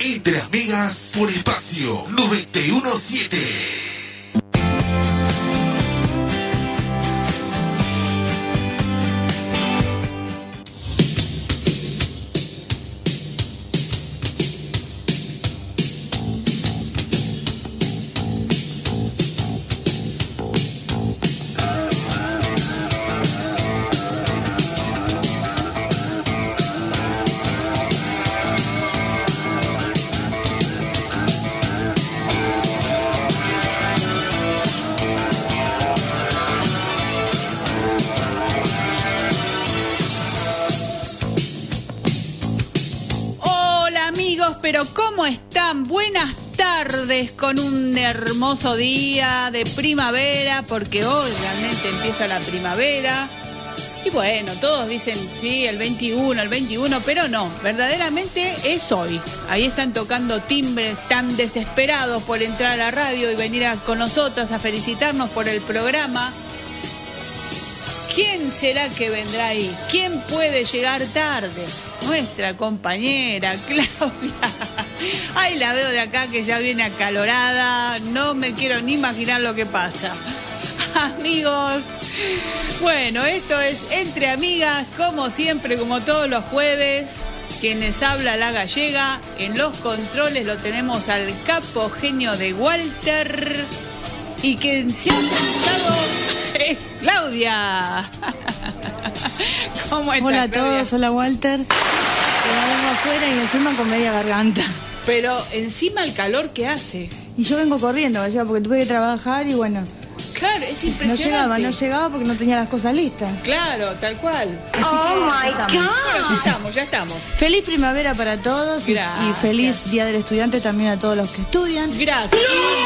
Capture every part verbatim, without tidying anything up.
Entre Amigas por Espacio noventa y uno punto siete. Pero ¿cómo están? Buenas tardes con un hermoso día de primavera, porque hoy realmente empieza la primavera. Y bueno, todos dicen, sí, el veintiuno, el veintiuno, pero no, verdaderamente es hoy. Ahí están tocando timbres tan desesperados por entrar a la radio y venir a, con nosotros a felicitarnos por el programa. ¿Quién será que vendrá ahí? ¿Quién puede llegar tarde? Nuestra compañera Claudia. Ay, la veo de acá que ya viene acalorada. No me quiero ni imaginar lo que pasa. Amigos, bueno, esto es Entre Amigas, como siempre, como todos los jueves. Quienes habla la gallega. En los controles lo tenemos al capo genio de Walter. Y quien se ha sentado es Claudia. ¿Cómo estás, hola a Claudia? Todos, hola Walter. Vengo afuera y encima con media garganta. Pero encima el calor que hace. Y yo vengo corriendo, ¿verdad? Porque tuve que trabajar y bueno. Claro, es impresionante. No llegaba, no llegaba porque no tenía las cosas listas. Claro, tal cual. Así oh my God. Bueno, ya estamos, ya estamos. Feliz primavera para todos. Gracias. Y feliz Día del Estudiante también a todos los que estudian. Gracias.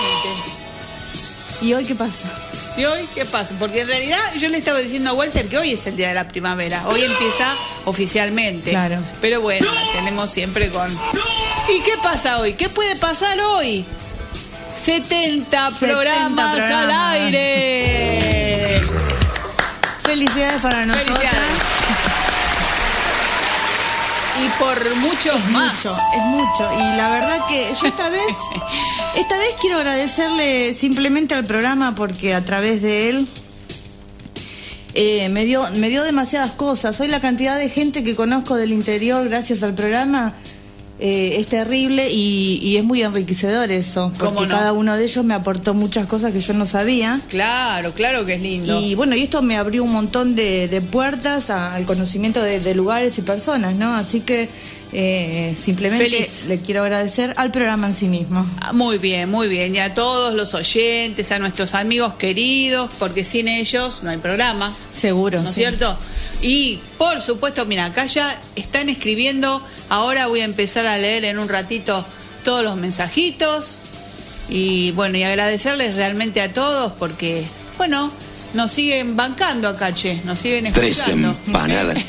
¿Y hoy qué pasa? ¿Y hoy qué pasa? Porque en realidad yo le estaba diciendo a Walter que hoy es el día de la primavera. Hoy empieza oficialmente. Claro. Pero bueno, la tenemos siempre con... ¿Y qué pasa hoy? ¿Qué puede pasar hoy? setenta programas, programas al aire. Felicidades para nosotros. Felicidades. Y por muchos es más. Mucho, es mucho. Y la verdad que yo esta vez... Esta vez quiero agradecerle simplemente al programa porque a través de él eh, me dio, me dio demasiadas cosas. Hoy la cantidad de gente que conozco del interior gracias al programa eh, es terrible y, y es muy enriquecedor eso. Porque no? Cada uno de ellos me aportó muchas cosas que yo no sabía. Claro, claro que es lindo. Y bueno, y esto me abrió un montón de, de puertas al conocimiento de, de lugares y personas, ¿no? Así que... Eh, simplemente Feliz. Le quiero agradecer al programa en sí mismo. Muy bien, muy bien. Y a todos los oyentes, a nuestros amigos queridos, porque sin ellos no hay programa. Seguro. ¿No es sí. cierto? Y por supuesto, mira, acá ya están escribiendo. Ahora voy a empezar a leer en un ratito todos los mensajitos. Y bueno, y agradecerles realmente a todos porque, bueno, nos siguen bancando acá, che. Nos siguen escuchando. Tres empanadas.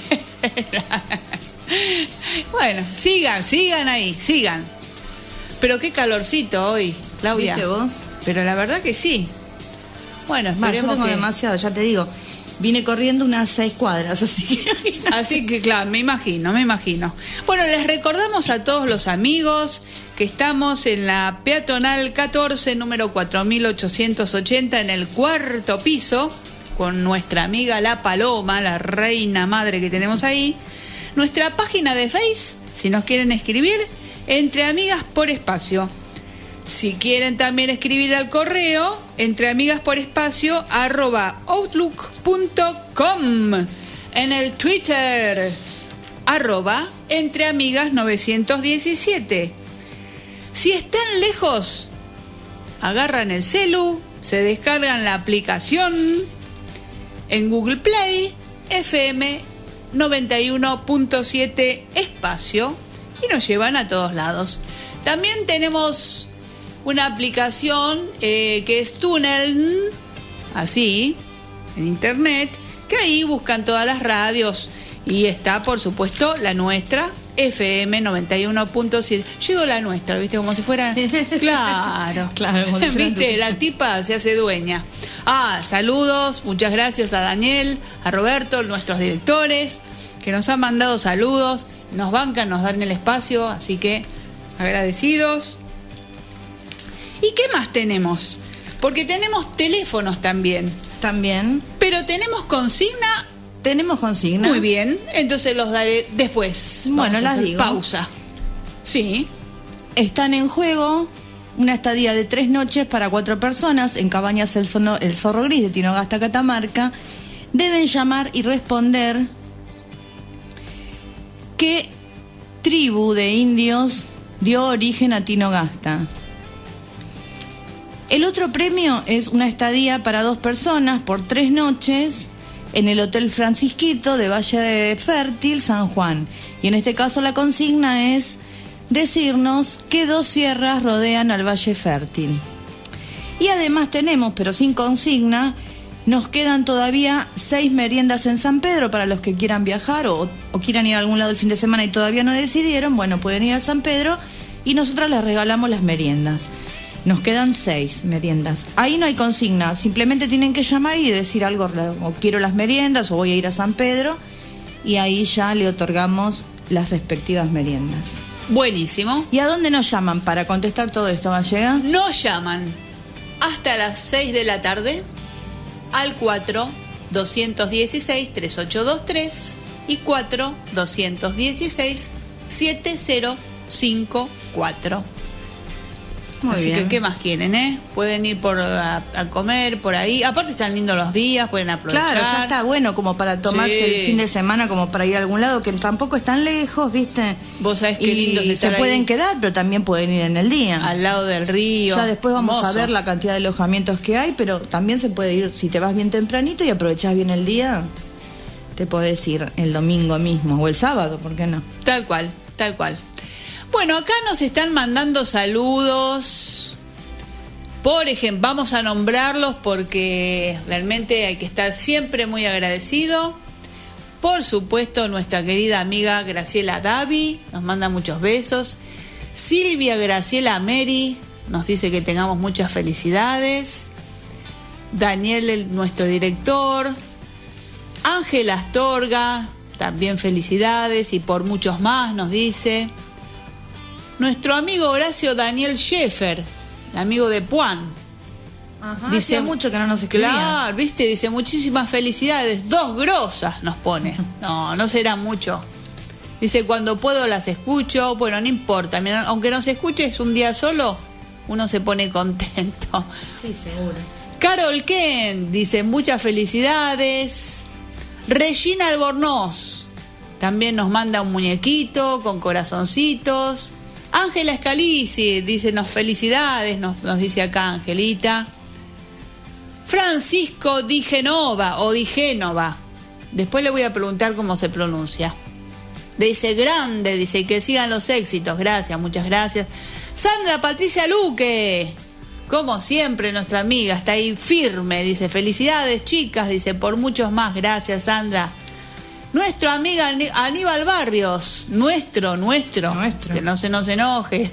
Bueno, sigan, sigan ahí, sigan. Pero qué calorcito hoy, Claudia. ¿Viste vos? Pero la verdad que sí. Bueno, esperemos. Yo tengo que... demasiado, ya te digo. Vine corriendo unas seis cuadras, así que... Así que claro, me imagino, me imagino. Bueno, les recordamos a todos los amigos que estamos en la peatonal catorce, número cuatro mil ochocientos ochenta, en el cuarto piso, con nuestra amiga La Paloma, la reina madre que tenemos ahí. Nuestra página de Face, si nos quieren escribir, Entre Amigas por Espacio. Si quieren también escribir al correo, entreamigasporespacio arroba outlook punto com. En el Twitter, arroba entreamigas novecientos diecisiete. Si están lejos, agarran el celu, se descargan la aplicación en Google Play, F M noventa y uno punto siete Espacio, y nos llevan a todos lados. También tenemos una aplicación eh, que es Tunnel, así, en internet, que ahí buscan todas las radios y está, por supuesto, la nuestra, F M noventa y uno punto siete. Llegó la nuestra, ¿viste? Como si fuera... Claro, claro. Como si ¿viste? La tipa se hace dueña. Ah, saludos, muchas gracias a Daniel, a Roberto, nuestros directores, que nos han mandado saludos, nos bancan, nos dan el espacio, así que agradecidos. ¿Y qué más tenemos? Porque tenemos teléfonos también. También. Pero tenemos consigna. Tenemos consigna. Muy bien, entonces los daré después. Bueno, Vamos a las hacer digo. Pausa. Sí. Están en juego una estadía de tres noches para cuatro personas en Cabañas El, Sono, El Zorro Gris de Tinogasta, Catamarca. Deben llamar y responder qué tribu de indios dio origen a Tinogasta. El otro premio es una estadía para dos personas por tres noches en el Hotel Francisquito de Valle de Fértil, San Juan. Y en este caso la consigna es decirnos qué dos sierras rodean al Valle Fértil. Y además tenemos, pero sin consigna, nos quedan todavía seis meriendas en San Pedro para los que quieran viajar o, o quieran ir a algún lado el fin de semana y todavía no decidieron. Bueno, pueden ir a San Pedro y nosotras les regalamos las meriendas. Nos quedan seis meriendas. Ahí no hay consigna, simplemente tienen que llamar y decir algo, o quiero las meriendas o voy a ir a San Pedro, y ahí ya le otorgamos las respectivas meriendas. Buenísimo. ¿Y a dónde nos llaman para contestar todo esto, Gallega? Nos llaman hasta las seis de la tarde al cuatro dos uno seis tres ocho dos tres y cuatro dos uno seis siete cero cinco cuatro. Muy Así bien. que, ¿qué más quieren, eh? Pueden ir por a, a comer por ahí. Aparte están lindos los días, pueden aprovechar. Claro, ya está bueno como para tomarse Sí. el fin de semana, como para ir a algún lado, que tampoco es tan lejos, ¿viste? Vos sabés qué lindo es Y estar se pueden ahí, quedar, pero también pueden ir en el día. al lado del río. Ya después vamos Hermoso. a ver la cantidad de alojamientos que hay, pero también se puede ir, si te vas bien tempranito y aprovechás bien el día, te podés ir el domingo mismo o el sábado, ¿por qué no? Tal cual, tal cual. Bueno, acá nos están mandando saludos. Por ejemplo, vamos a nombrarlos porque realmente hay que estar siempre muy agradecido. Por supuesto, nuestra querida amiga Graciela Davi nos manda muchos besos. Silvia Graciela Meri nos dice que tengamos muchas felicidades. Daniel, el- nuestro director. Ángela Astorga, también felicidades, y por muchos más nos dice. Nuestro amigo Horacio Daniel Schaeffer, el amigo de Puan. Ajá, Dice hacía mucho que no nos escribía. Claro, viste, dice muchísimas felicidades, dos grosas nos pone. No, no será mucho. Dice, cuando puedo las escucho. Bueno, no importa, mira, aunque no se escuche, es un día solo, uno se pone contento. Sí, seguro. Carol Ken dice, muchas felicidades. Regina Albornoz también nos manda un muñequito con corazoncitos. Ángela Scalisi dice, nos felicidades, nos, nos dice acá Angelita. Francisco Di Genova o Di Génova, después le voy a preguntar cómo se pronuncia. Dice, grande, dice, que sigan los éxitos. Gracias, muchas gracias. Sandra Patricia Luque, como siempre, nuestra amiga, está ahí firme. Dice, felicidades, chicas. Dice, por muchos más. Gracias, Sandra. Nuestra amiga Aní- Aníbal Barrios, nuestro, nuestro, Nuestro. que no se nos enoje,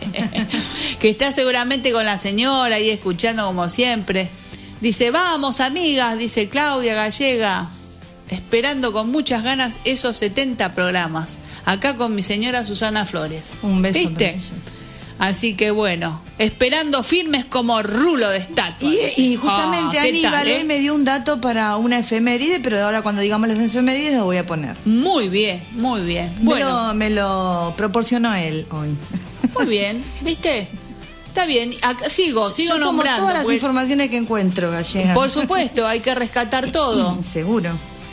que está seguramente con la señora ahí escuchando como siempre. Dice, vamos, amigas, dice Claudia Gallega, esperando con muchas ganas esos setenta programas, acá con mi señora Susana Flores. Un beso. ¿Viste? para ella. Así que bueno, esperando firmes como rulo de estatua. Y, y justamente Ah, ¿qué Aníbal tal, eh? hoy me dio un dato para una efeméride, pero ahora cuando digamos las efemérides lo voy a poner. Muy bien, muy bien. Me, Bueno, lo, me lo proporcionó él hoy. muy bien, ¿viste? Está bien, acá, sigo, sigo Yo tomo nombrando. todas las pues, informaciones que encuentro, Gallega. por supuesto, hay que rescatar todo. Seguro.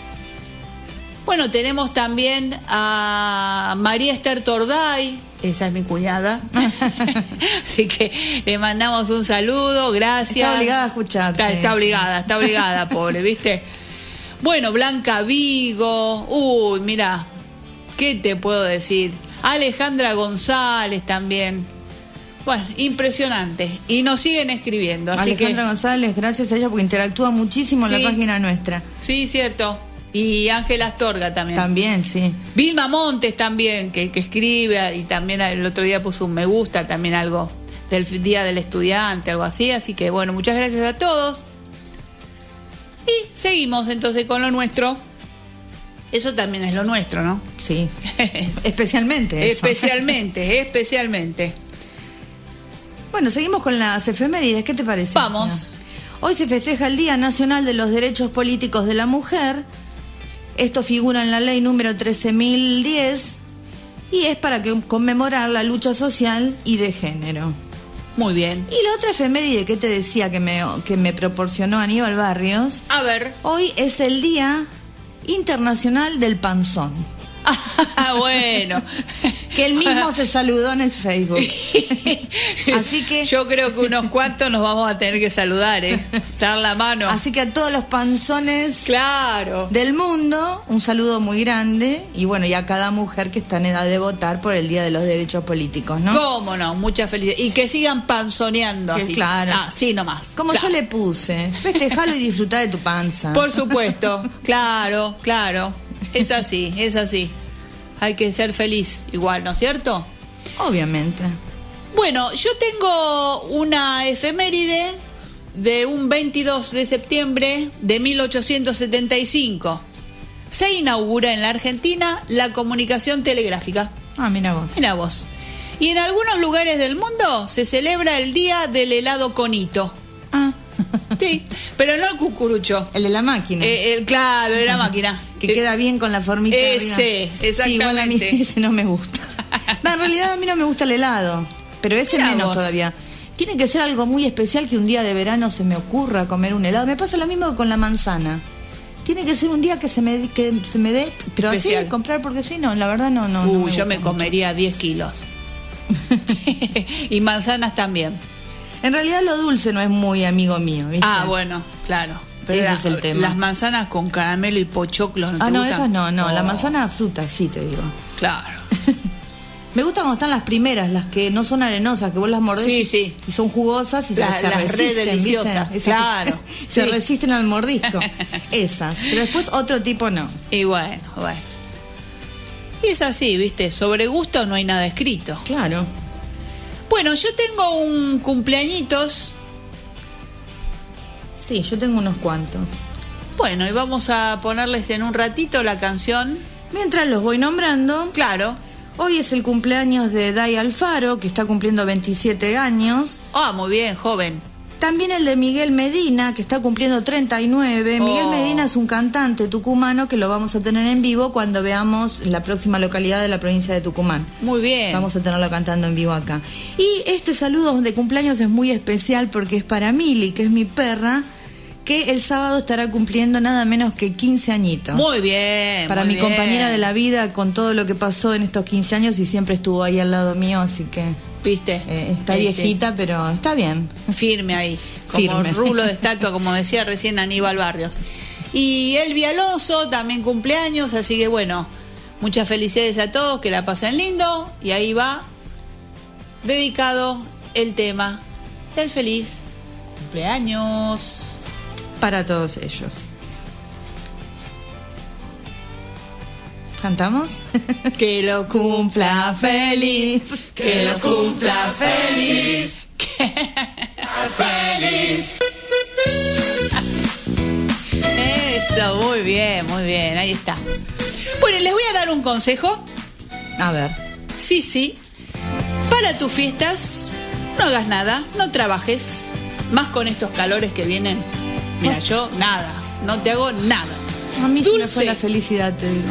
Bueno, tenemos también a María Esther Torday, esa es mi cuñada. Así que le mandamos un saludo, gracias. Está obligada a escucharte. Está, está obligada, está obligada, pobre, ¿viste? Bueno, Blanca Vigo, uy, mira, ¿qué te puedo decir? Alejandra González también. Bueno, impresionante. Y nos siguen escribiendo, así Alejandra que... González, gracias a ella porque interactúa muchísimo en Sí. la página nuestra. Sí, cierto. Y Ángela Astorga también. También, sí. Vilma Montes también, que, que escribe, y también el otro día puso un me gusta, también algo del Día del Estudiante, algo así. Así que bueno, muchas gracias a todos. Y seguimos entonces con lo nuestro. Eso también es lo nuestro, ¿no? Sí. Especialmente eso. Especialmente, especialmente. Bueno, seguimos con las efemérides. ¿Qué te parece? Vamos. Señora? Hoy se festeja el Día Nacional de los Derechos Políticos de la Mujer. Esto figura en la ley número trece mil diez y es para que, conmemorar la lucha social y de género. Muy bien. Y la otra efeméride que te decía que me, que me proporcionó Aníbal Barrios. A ver. Hoy es el Día Internacional del Panzón. Ah, bueno. Que él mismo se saludó en el Facebook. Así que yo creo que unos cuantos nos vamos a tener que saludar, ¿eh? Dar la mano. Así que a todos los panzones claro. del mundo, un saludo muy grande. Y bueno, y a cada mujer que está en edad de votar por el Día de los Derechos Políticos, ¿no? ¿Cómo no? Mucha felicidad. Y que sigan panzoneando que así. Claro. Ah, sí, nomás. Como claro. yo le puse. Festejalo y disfrutá de tu panza. Por supuesto. Claro, claro. Es así, es así. Hay que ser feliz igual, ¿no es cierto? Obviamente. Bueno, yo tengo una efeméride de un veintidós de septiembre de mil ochocientos setenta y cinco. Se inaugura en la Argentina la comunicación telegráfica. Ah, mira vos. Mira vos. Y en algunos lugares del mundo se celebra el Día del Helado Conito. Ah. Sí, pero no el cucurucho. El de la máquina. Eh, el, claro, el de la máquina. Que queda bien con la formita. Ese, arriba. exactamente. Sí, igual a mí ese no me gusta. No, en realidad a mí no me gusta el helado, pero ese Mirá menos vos. todavía. Tiene que ser algo muy especial que un día de verano se me ocurra comer un helado. Me pasa lo mismo que con la manzana. Tiene que ser un día que se me, que se me dé, pero especial. así comprar porque sí, no, la verdad no. no Uy, no me yo me gusta comería diez kilos. Y manzanas también. mucho. En realidad lo dulce no es muy amigo mío, ¿viste? Ah, bueno, claro. Pero ese la, es el tema. Las manzanas con caramelo y pochoclo, ¿no te Ah, no, gustan? esas no, no. Oh, La manzana fruta, sí te digo. Claro. Me gusta cuando están las primeras, las que no son arenosas, que vos las mordés Sí, y, sí. y son jugosas y Las- se, se las re resisten, deliciosas, ¿viste? Esas que claro, se, se sí. resisten al mordisco. Esas. Pero después otro tipo no. Y bueno, bueno. Y es así, ¿viste? Sobre gusto no hay nada escrito. Claro. Bueno, yo tengo un cumpleañitos. Sí, yo tengo unos cuantos. Bueno, y vamos a ponerles en un ratito la canción. Mientras los voy nombrando, Claro. hoy es el cumpleaños de Day Alfaro, que está cumpliendo veintisiete años. Ah, muy bien, joven. También el de Miguel Medina, que está cumpliendo treinta y nueve. Oh. Miguel Medina es un cantante tucumano que lo vamos a tener en vivo cuando veamos la próxima localidad de la provincia de Tucumán. Muy bien. Vamos a tenerlo cantando en vivo acá. Y este saludo de cumpleaños es muy especial porque es para Mili, que es mi perra, que el sábado estará cumpliendo nada menos que quince añitos. Muy bien. Para muy mi bien. compañera de la vida, con todo lo que pasó en estos quince años y siempre estuvo ahí al lado mío, así que ¿Viste? eh, está Ese. viejita, pero está bien. Firme ahí, como Firme. rulo de estatua, como decía recién Aníbal Barrios. Y Elvi Alonso también cumpleaños, así que bueno, muchas felicidades a todos, que la pasen lindo. Y ahí va dedicado el tema del feliz cumpleaños. Para todos ellos. ¿Cantamos? Que lo cumpla feliz, que lo cumpla feliz, que feliz. Eso, muy bien, muy bien, ahí está. Bueno, les voy a dar un consejo. A ver. Sí, sí. Para tus fiestas, no hagas nada, no trabajes. Más con estos calores que vienen. Mira, yo nada, no te hago nada. A mí sí me Dulce. fue la felicidad, te digo.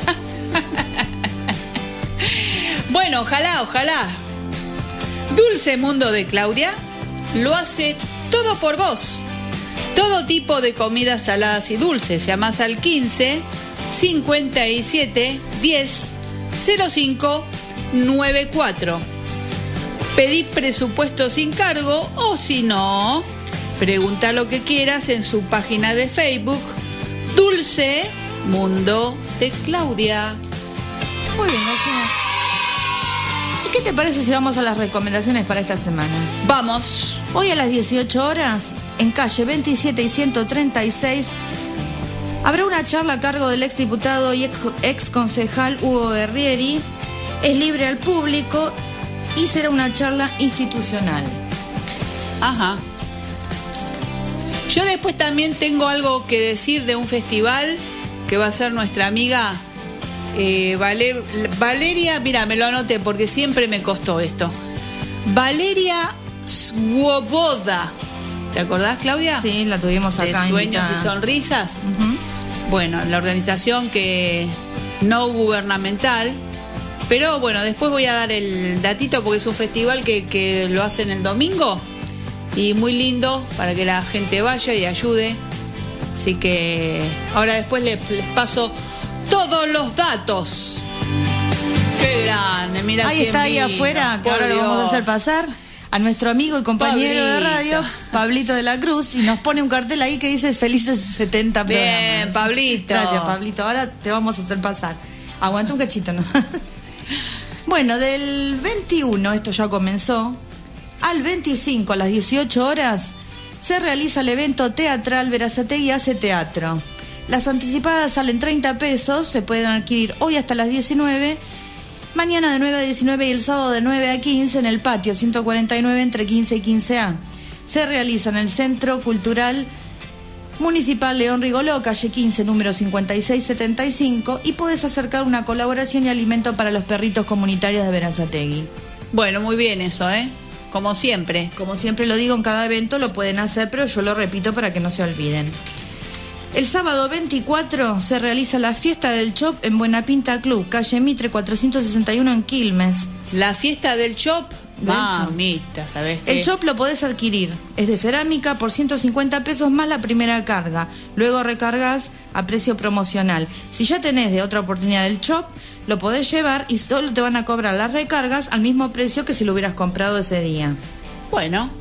Bueno, ojalá, ojalá. Dulce Mundo de Claudia lo hace todo por vos. Todo tipo de comidas saladas y dulces. Llamás al quince, cincuenta y siete, diez, cero cinco, noventa y cuatro. Pedí presupuesto sin cargo o si no, pregunta lo que quieras en su página de Facebook, Dulce Mundo de Claudia. Muy bien, Gallina. ¿Y qué te parece si vamos a las recomendaciones para esta semana? Vamos. Hoy a las dieciocho horas, en calle veintisiete y ciento treinta y seis, habrá una charla a cargo del exdiputado y ex, ex concejal Hugo Guerrieri. Es libre al público y será una charla institucional. Ajá. Yo después también tengo algo que decir de un festival que va a ser nuestra amiga eh, Valer, Valeria, mira, me lo anoté porque siempre me costó esto. Valeria Swoboda. ¿Te acordás, Claudia? Sí, la tuvimos acá. De Sueños invitada. y Sonrisas. Uh-huh. Bueno, la organización que no gubernamental. Pero bueno, después voy a dar el datito porque es un festival que, que lo hacen el domingo. Y muy lindo para que la gente vaya y ayude. Así que ahora después les, les paso todos los datos. Qué grande, mira. Ahí está, ahí afuera, que ahora lo vamos a hacer pasar a nuestro amigo y compañero Pablito. de radio, Pablito de la Cruz, y nos pone un cartel ahí que dice felices setenta programas. Bien, Pablito. Gracias, Pablito. Ahora te vamos a hacer pasar. Aguanta un cachito, ¿no? Bueno, del veintiuno, esto ya comenzó, al veinticinco a las dieciocho horas se realiza el evento teatral Berazategui hace teatro. Las anticipadas salen treinta pesos, se pueden adquirir hoy hasta las diecinueve, mañana de nueve a diecinueve y el sábado de nueve a quince en el patio ciento cuarenta y nueve entre quince y quince A. Se realiza en el Centro Cultural Municipal León Rigoló, calle quince, número cincuenta y seis setenta y cinco, y podés acercar una colaboración y alimento para los perritos comunitarios de Berazategui. Bueno, muy bien eso, ¿eh? Como siempre. Como siempre lo digo en cada evento, lo pueden hacer, pero yo lo repito para que no se olviden. El sábado veinticuatro se realiza la fiesta del Chop en Buenapinta Club, calle Mitre cuatrocientos sesenta y uno en Quilmes. La fiesta del Chop, Del mamita, ¿sabés qué? El Chop lo podés adquirir, es de cerámica por ciento cincuenta pesos más la primera carga, luego recargas a precio promocional. Si ya tenés de otra oportunidad el Chop, lo podés llevar y solo te van a cobrar las recargas al mismo precio que si lo hubieras comprado ese día. Bueno,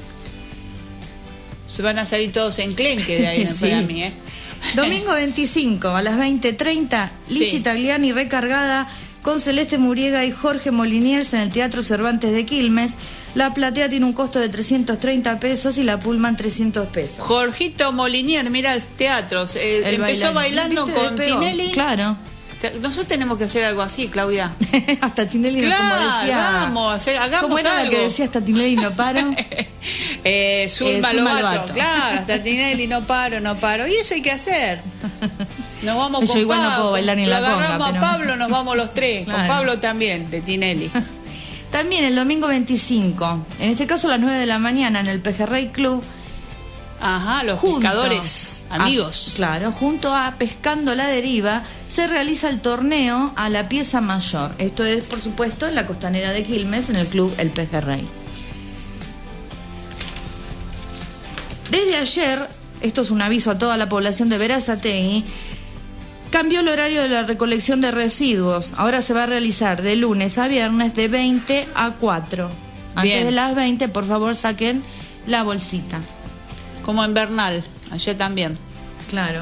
se van a salir todos enclenque de ahí, Sí. para mí, ¿eh? Domingo veinticinco a las veinte treinta, Lizzy Sí. Tagliani recargada con Celeste Muriega y Jorge Moliniers en el Teatro Cervantes de Quilmes. La platea tiene un costo de trescientos treinta pesos y la Pullman trescientos pesos. Jorgito Molinier, mira, teatros. Eh, El empezó bailarín. bailando ¿Viste? con Despegó. Tinelli. Claro. Nosotros tenemos que hacer algo así, Claudia. Hasta Tinelli, Claro, como decía. vamos, hacer- hagamos ¿Cómo era algo. la que decía hasta Tinelli no paro? eh, Zulma Eh, Zulma Lobato. Lobato. Claro, hasta Tinelli no paro, no paro. Y eso hay que hacer. Nos vamos Yo con igual no Pablo. puedo bailar ni en la Lo conga, agarramos pero- a Pablo, nos vamos los tres. Con Claro. Pablo también, de Tinelli. También el domingo veinticinco, en este caso a las nueve de la mañana en el Pejerrey Club. Ajá, los Junto pescadores, amigos. a- claro, junto a Pescando la Deriva, se realiza el torneo a la pieza mayor. Esto es, por supuesto, en la costanera de Quilmes, en el club El Pejerrey. Desde ayer, esto es un aviso a toda la población de Berazategui, cambió el horario de la recolección de residuos. Ahora se va a realizar de lunes a viernes de veinte a cuatro. Antes Bien. de las veinte, por favor, saquen la bolsita. Como en Bernal, ayer también. Claro.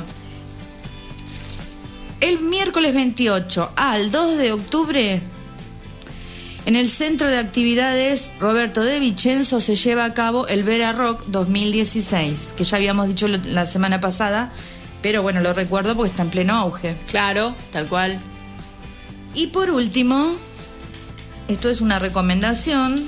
El miércoles veintiocho al dos de octubre, en el Centro de Actividades Roberto de Vicenzo se lleva a cabo el Vera Rock dos mil dieciséis, que ya habíamos dicho lo- la semana pasada, pero bueno, lo recuerdo porque está en pleno auge. Claro, tal cual. Y por último, esto es una recomendación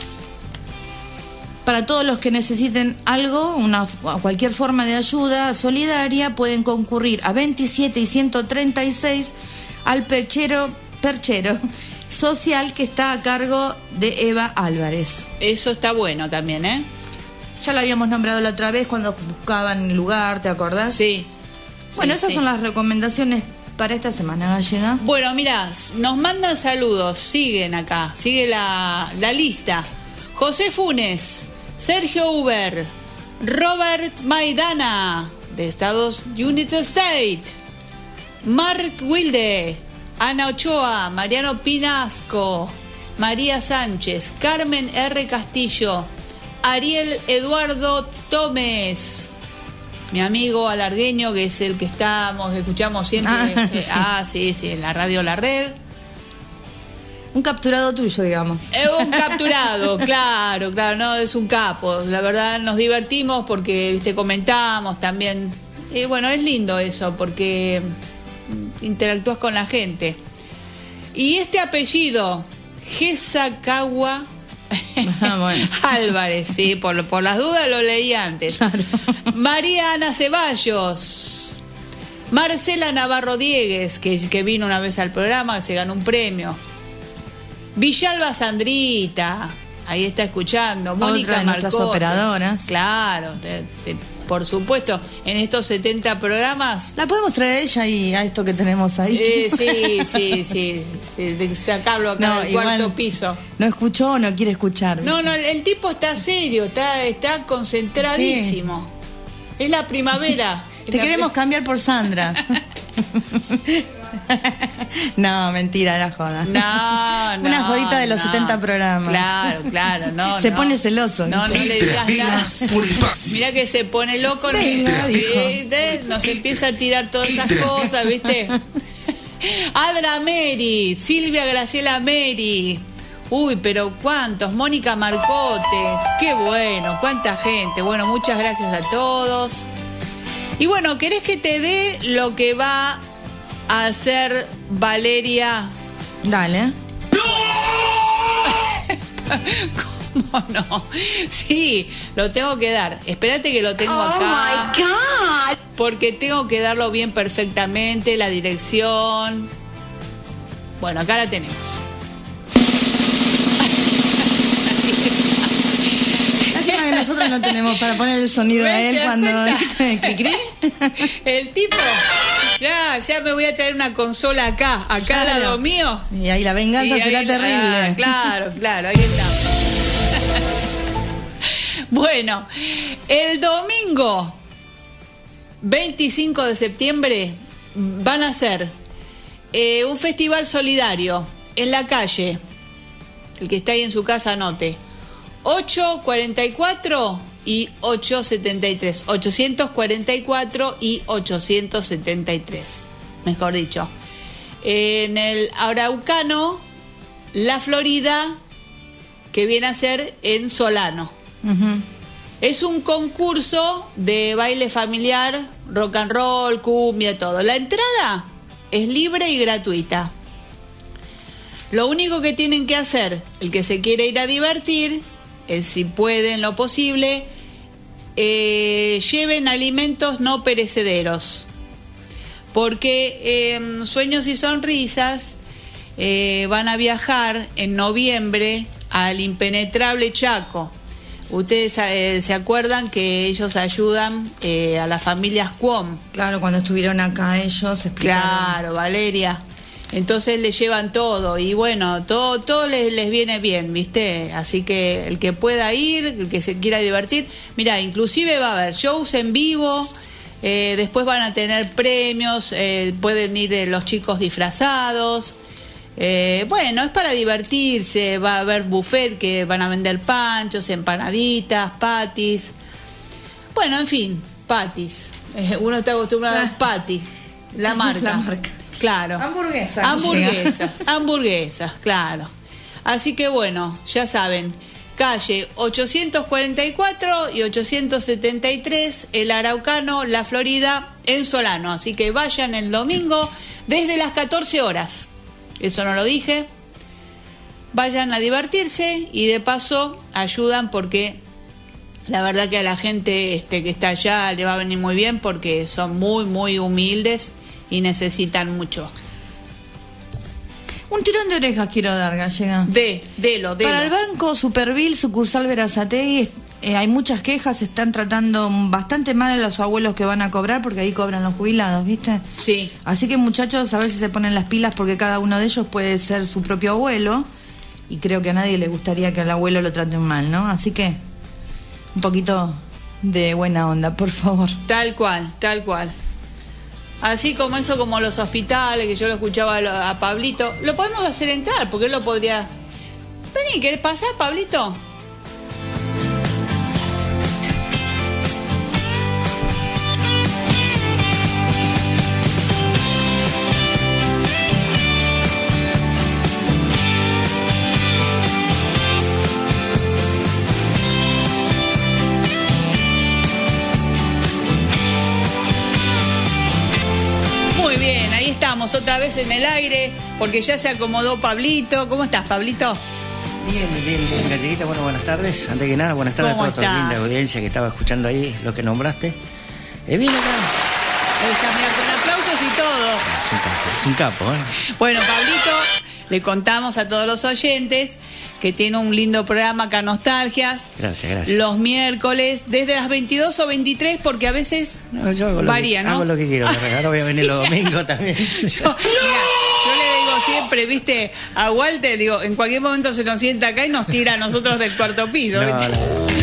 para todos los que necesiten algo, una, cualquier forma de ayuda solidaria, pueden concurrir a veintisiete y ciento treinta y seis al perchero, perchero social que está a cargo de Eva Álvarez. Eso está bueno también, ¿eh? Ya lo habíamos nombrado la otra vez cuando buscaban el lugar, ¿te acordás? Sí. Bueno, Sí, esas sí. son las recomendaciones para esta semana, Gallega. Bueno, mirá, nos mandan saludos, siguen acá, sigue la, la lista. José Funes, Sergio Uber, Robert Maidana, de Estados United States, Mark Wilde, Ana Ochoa, Mariano Pinasco, María Sánchez, Carmen R. Castillo, Ariel Eduardo Gómez, mi amigo alargueño, que es el que estamos, que escuchamos siempre. Ah, eh, sí. ah, sí, sí, en la radio La Red. Un capturado tuyo, digamos. Es un capturado, claro, claro, no, es un capo. La verdad nos divertimos porque, viste, comentamos también. Y bueno, es lindo eso porque interactúas con la gente. Y este apellido, Gesacagua Ah, bueno. Álvarez, sí, por, por las dudas lo leí antes. Claro. María Ana Ceballos, Marcela Navarro Diegues, que, que vino una vez al programa, se ganó un premio. Villalba Sandrita, ahí está escuchando. Mónica de nuestras Marcote. operadoras. Claro, te, te, por supuesto, en estos setenta programas. La podemos traer a ella y a esto que tenemos ahí. Eh, sí, sí, sí, sí, de sacarlo acá No, del igual cuarto piso. No escuchó o no quiere escuchar. No, no, el tipo está serio, está, está concentradísimo. Sí. Es la primavera. Te la queremos pri- cambiar por Sandra. No, mentira, era joda. No, no. Una jodita de los no. setenta programas. Claro, claro, no. Se no. pone celoso. No, no le digas nada. Por espacio. Mira que se pone loco. Venga, dijo. eh, eh, nos empieza a tirar todas esas cosas, ¿viste? Adra Meri, Silvia Graciela Meri. Uy, pero cuántos. Mónica Marcote. Qué bueno, cuánta gente. Bueno, muchas gracias a todos. Y bueno, ¿querés que te dé lo que va a hacer Valeria? Dale. ¿Cómo no? Sí, lo tengo que dar. Espérate que lo tengo Oh acá. my God. Porque tengo que darlo bien perfectamente, la dirección. Bueno, acá la tenemos. Lástima que nosotros no tenemos para poner el sonido a él ¿Te das cuando cuenta? ¿Cri, cri? El tipo, ya, ya me voy a traer una consola acá, acá al Claro. lado mío. Y ahí la venganza Y será ahí- terrible. ah, claro, claro, ahí está. Bueno, el domingo veinticinco de septiembre van a hacer eh, un festival solidario en la calle. El que está ahí en su casa anote. ocho cuarenta y cuatro y ochocientos setenta y tres. ochocientos cuarenta y cuatro y ochocientos setenta y tres. Mejor dicho. En el Araucano, La Florida, que viene a ser en Solano. Ujú. Es un concurso de baile familiar, rock and roll, cumbia, todo. La entrada es libre y gratuita. Lo único que tienen que hacer, el que se quiere ir a divertir, es si pueden lo posible, eh, lleven alimentos no perecederos. Porque eh, Sueños y Sonrisas eh, van a viajar en noviembre al impenetrable Chaco. Ustedes eh, se acuerdan que ellos ayudan eh, a las familias Cuom. Claro, cuando estuvieron acá ellos explicaron. Claro, Valeria. Entonces les llevan todo y bueno, todo, todo les, les viene bien, ¿viste? Así que el que pueda ir, el que se quiera divertir, mira, inclusive va a haber shows en vivo, eh, después van a tener premios, eh, pueden ir eh, los chicos disfrazados. Eh, bueno, es para divertirse, va a haber buffet que van a vender panchos, empanaditas, patis. Bueno, en fin, patis. Eh, uno está acostumbrado a patis, la marca. La marca. Claro. Hamburguesas. Hamburguesas, hamburguesas, claro. Así que bueno, ya saben, calle ochocientos cuarenta y cuatro y ochocientos setenta y tres, el Araucano, La Florida, en Solano. Así que vayan el domingo desde las catorce horas. Eso no lo dije. Vayan a divertirse y de paso ayudan porque la verdad que a la gente este, que está allá le va a venir muy bien porque son muy, muy humildes y necesitan mucho. Un tirón de orejas quiero dar, Gallega. De, delo, delo. Para el Banco Supervil, sucursal Berazategui, eh, hay muchas quejas, se están tratando bastante mal a los abuelos que van a cobrar, porque ahí cobran los jubilados, ¿viste? Sí. Así que muchachos, a ver si se ponen las pilas, porque cada uno de ellos puede ser su propio abuelo, y creo que a nadie le gustaría que al abuelo lo traten mal, ¿no? Así que, un poquito de buena onda, por favor. Tal cual, tal cual. Así como eso, como los hospitales, que yo lo escuchaba a, a Pablito. Lo podemos hacer entrar, porque él lo podría... Vení, ¿querés pasar, Pablito? Muy bien, ahí estamos otra vez en el aire, porque ya se acomodó Pablito. ¿Cómo estás, Pablito? Bien, bien, bien, Galleguita, bueno, buenas tardes. Antes que nada, buenas tardes a ¿Cómo toda tu linda estás? audiencia que estaba escuchando ahí lo que nombraste. Eh, bien acá. Ahí estás, mira, con aplauso Es un capo, es un capo, ¿eh? Bueno, Pablito, le contamos a todos los oyentes que tiene un lindo programa acá, Nostalgias. Gracias, gracias. Los miércoles, desde las veintidós o veintitrés, porque a veces No, yo hago lo varía, que, ¿no? Hago lo que quiero. Ahora voy a venir Sí, los ya. domingos también. Yo, mira, yo le digo siempre, viste, a Walter, digo, en cualquier momento se nos sienta acá y nos tira a nosotros del cuarto piso, No, ¿viste?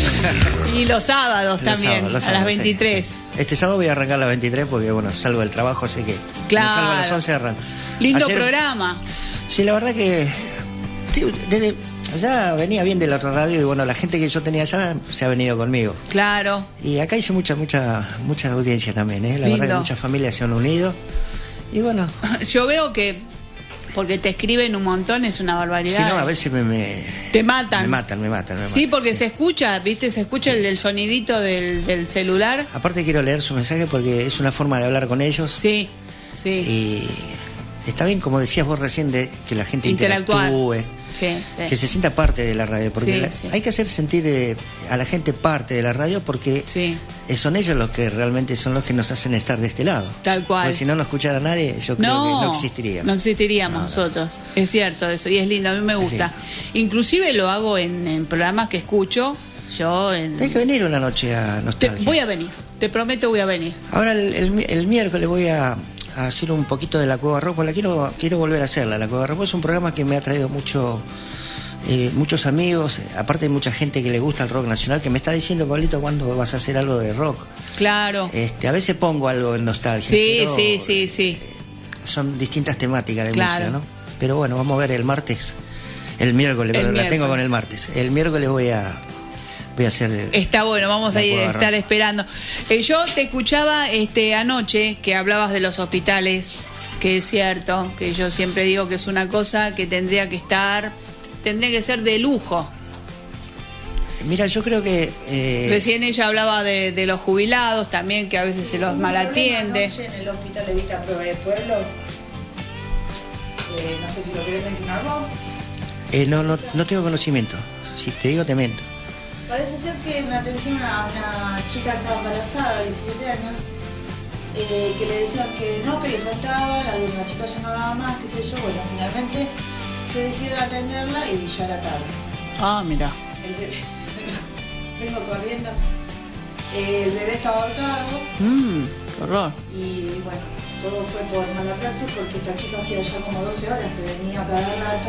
no. Y los sábados Los también, sábados, los a las sábados, veintitrés. sí. Este sábado voy a arrancar a las veintitrés porque, bueno, salgo del trabajo, así que... Claro. Salgo a las once arranco. Lindo Ayer- programa. Sí, la verdad que... sí, desde, ya venía bien de la otra radio y, bueno, la gente que yo tenía allá se ha venido conmigo. Claro. Y acá hice mucha, mucha, mucha audiencia también, ¿eh? La Lindo. verdad que muchas familias se han unido. Y, bueno... Yo veo que, porque te escriben un montón, es una barbaridad. Si no, a veces me... me Te matan. Me matan, me matan, me matan. Sí, porque sí. se escucha, ¿viste? Se escucha el del sonidito del, del celular. Aparte quiero leer su mensaje porque es una forma de hablar con ellos. Sí, sí. Y está bien, como decías vos recién, de que la gente Intelectual. interactúe, Sí, sí. que se sienta parte de la radio, porque Sí, la- sí. hay que hacer sentir eh, a la gente parte de la radio, porque Sí. eh, son ellos los que realmente son los que nos hacen estar de este lado. Tal cual. Porque si no nos escuchara nadie, yo creo No, que no existiríamos. no existiríamos No, no. nosotros. Es cierto eso, y es lindo, a mí me gusta. lindo. Inclusive lo hago en, en programas que escucho. Yo en... Hay que venir una noche a Te- Nostalgia. voy a venir, te prometo voy a venir. Ahora el, el mi- el miércoles voy a, a hacer un poquito de la Cueva Rock, porque la quiero, quiero volver a hacerla. La Cueva Rock es un programa que me ha traído mucho, eh, muchos amigos, aparte hay mucha gente que le gusta el rock nacional, que me está diciendo, Pablito, ¿cuándo vas a hacer algo de rock? Claro. Este, a veces pongo algo en Nostalgia. Sí, pero, sí, sí, sí. Son distintas temáticas de Claro. música, ¿no? Pero bueno, vamos a ver el martes, el miércoles, El pero la tengo miércoles. con el martes. El miércoles voy a, voy a hacer... eh, Está bueno, vamos La a ir a Cueva estar Rock. esperando. Eh, yo te escuchaba este anoche que hablabas de los hospitales, que es cierto, que yo siempre digo que es una cosa que tendría que estar, tendría que ser de lujo. Mira, yo creo que... eh, Recién ella hablaba de, de los jubilados también, que a veces se los malatiende. En el hospital Evita Prueba de Pueblo, eh, no sé si lo querés mencionar vos. eh, no, no, no tengo conocimiento. Si te digo, te miento. Parece ser que en atención a una chica que estaba embarazada, de diecisiete años, eh, que le decían que no, que le faltaban, alguna chica ya no daba más, qué sé yo. Bueno, finalmente se decidieron atenderla y ya era tarde. Ah, mira. El bebé, vengo corriendo, eh, el bebé estaba ahorcado Mmm, qué horror. y bueno, todo fue por mala praxis porque esta chica hacía ya como doce horas que venía cada rato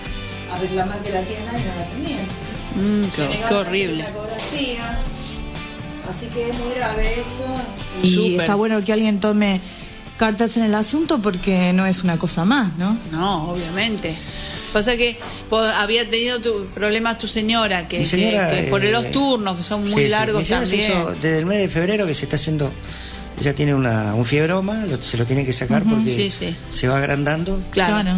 a reclamar que la atiendan y no la atendían. Mm, Le qué, negaron qué hacer horrible. una ecografía. Así que es muy grave eso. Y Y Súper. está bueno que alguien tome cartas en el asunto porque no es una cosa más, ¿no? No, obviamente. Pasa que vos había tenido tu, problemas tu señora, que, Mi señora, que- que por eh, los turnos, que son muy sí, sí. largos Mi señora se también. hizo desde el mes de febrero que se está haciendo... Ella tiene una, un fiebroma, lo- se lo tiene que sacar Ujú. porque Sí, sí. se va agrandando. Claro.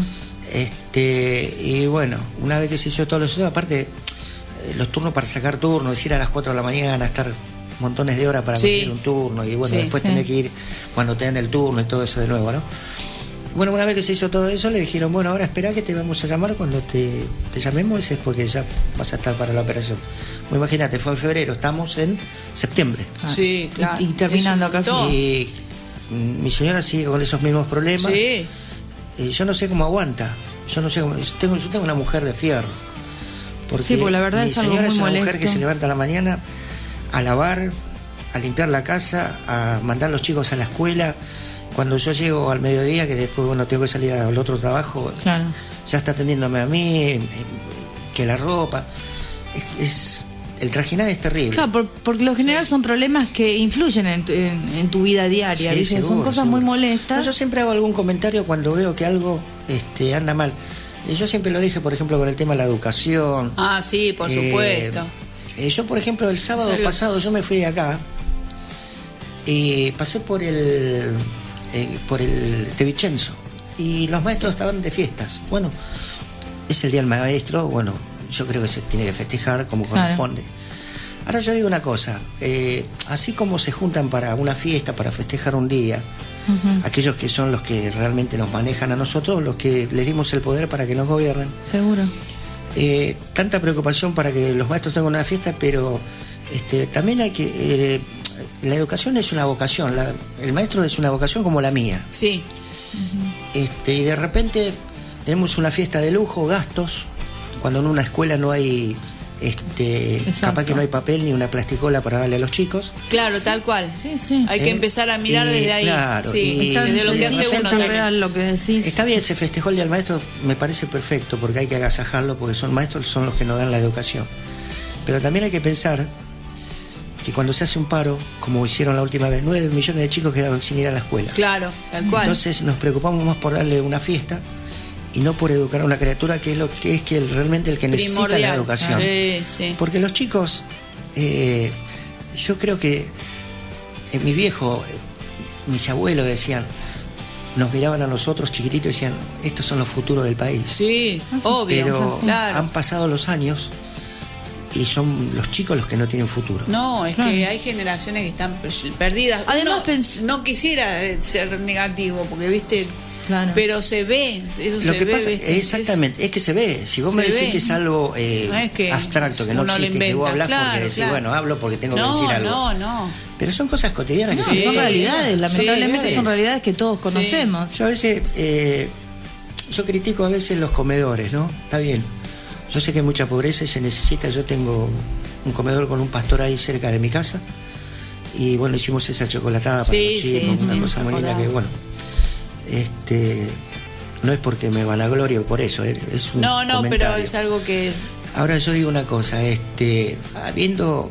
Este, y bueno, una vez que se hizo todos los estudios, aparte, eh, los turnos para sacar turnos, es ir a las cuatro de la mañana, estar montones de horas para Sí. conseguir un turno, y bueno, Sí, después sí. tener que ir cuando te dan el turno y todo eso de nuevo, ¿no? Bueno, una vez que se hizo todo eso, le dijeron, bueno, ahora espera que te vamos a llamar cuando te, te llamemos, es porque ya vas a estar para la operación. Bueno, imagínate, fue en febrero, estamos en septiembre. Sí, claro. Y- y terminando Es un casi. montón. Y mm, mi señora sigue con esos mismos problemas. Sí. Y yo no sé cómo aguanta. Yo no sé cómo. Yo tengo, yo tengo una mujer de fierro. Porque Sí, porque la verdad mi es algo señora muy es una mujer molesto. que se levanta a la mañana a lavar, a limpiar la casa, a mandar a los chicos a la escuela. Cuando yo llego al mediodía, que después bueno tengo que salir al otro trabajo, Claro. ya está atendiéndome a mí, eh, que la ropa. Es, es- el trajinar es terrible. Claro, por, porque lo general son problemas que influyen en tu, en, en tu vida diaria, Sí, ¿viste? Son seguro, cosas seguro. muy molestas. No, yo siempre hago algún comentario cuando veo que algo este, anda mal. Y yo siempre lo dije, por ejemplo, con el tema de la educación. Ah, sí, por Eh, supuesto. eh, yo, por ejemplo, el sábado O sea, los- pasado yo me fui de acá y pasé por el eh, por el De Vicenzo y los maestros estaban de fiestas. Bueno, es el día del maestro, bueno, yo creo que se tiene que festejar como Claro. corresponde. Ahora yo digo una cosa, eh, así como se juntan para una fiesta, para festejar un día, Ujú. aquellos que son los que realmente nos manejan a nosotros, los que les dimos el poder para que nos gobiernen, Seguro. eh, tanta preocupación para que los maestros tengan una fiesta, pero este, también hay que... eh, la educación es una vocación, la- el maestro es una vocación como la mía. Sí. Uh-huh. este, y de repente tenemos una fiesta de lujo, gastos, cuando en una escuela no hay... Este, capaz que no hay papel ni una plasticola para darle a los chicos. Claro, tal cual. Sí, sí. Hay que ¿Eh? empezar a mirar y, desde ahí. Claro, sí, y, Está desde lo que hace uno también. real lo que decís. Está bien, se festejó el Día del Maestro, me parece perfecto, porque hay que agasajarlo, porque son maestros, son los que nos dan la educación. Pero también hay que pensar que cuando se hace un paro, como hicieron la última vez, nueve millones de chicos quedaron sin ir a la escuela. Claro, tal cual. Entonces nos preocupamos más por darle una fiesta y no por educar a una criatura que es lo que es que el, realmente el que necesita Primordial. la educación. Sí, sí. Porque los chicos, eh, yo creo que eh, mi viejo, eh, mis abuelos decían, nos miraban a nosotros chiquititos y decían, estos son los futuros del país. Sí, obvio. Pero claro. han pasado los años y son los chicos los que no tienen futuro. No, es Claro. que hay generaciones que están perdidas. Además, Uno pens- no quisiera eh, ser negativo, porque viste, Claro. pero se ve, eso Lo se que ve. pasa, ¿viste? exactamente, es, que se ve. Si vos se me decís ve. que es algo eh, No es que abstracto, que no uno lo existe, que vos inventa. hablás Claro, porque decís, claro. bueno, hablo porque tengo que No, decir algo. no, no. Pero son cosas cotidianas No, que se son Sí. realidades, lamentablemente Sí. son realidades que todos conocemos. Yo a veces, eh, yo critico a veces los comedores, ¿no? Está bien. Yo sé que hay mucha pobreza y se necesita. Yo tengo un comedor con un pastor ahí cerca de mi casa. Y bueno, hicimos esa chocolatada para Sí, los chicos, sí, una sí, cosa muy linda recordaba. que, bueno, este, no es porque me vanaglorio por eso, eh, es un No, no, comentario. pero es algo que es. Ahora yo digo una cosa, este, habiendo,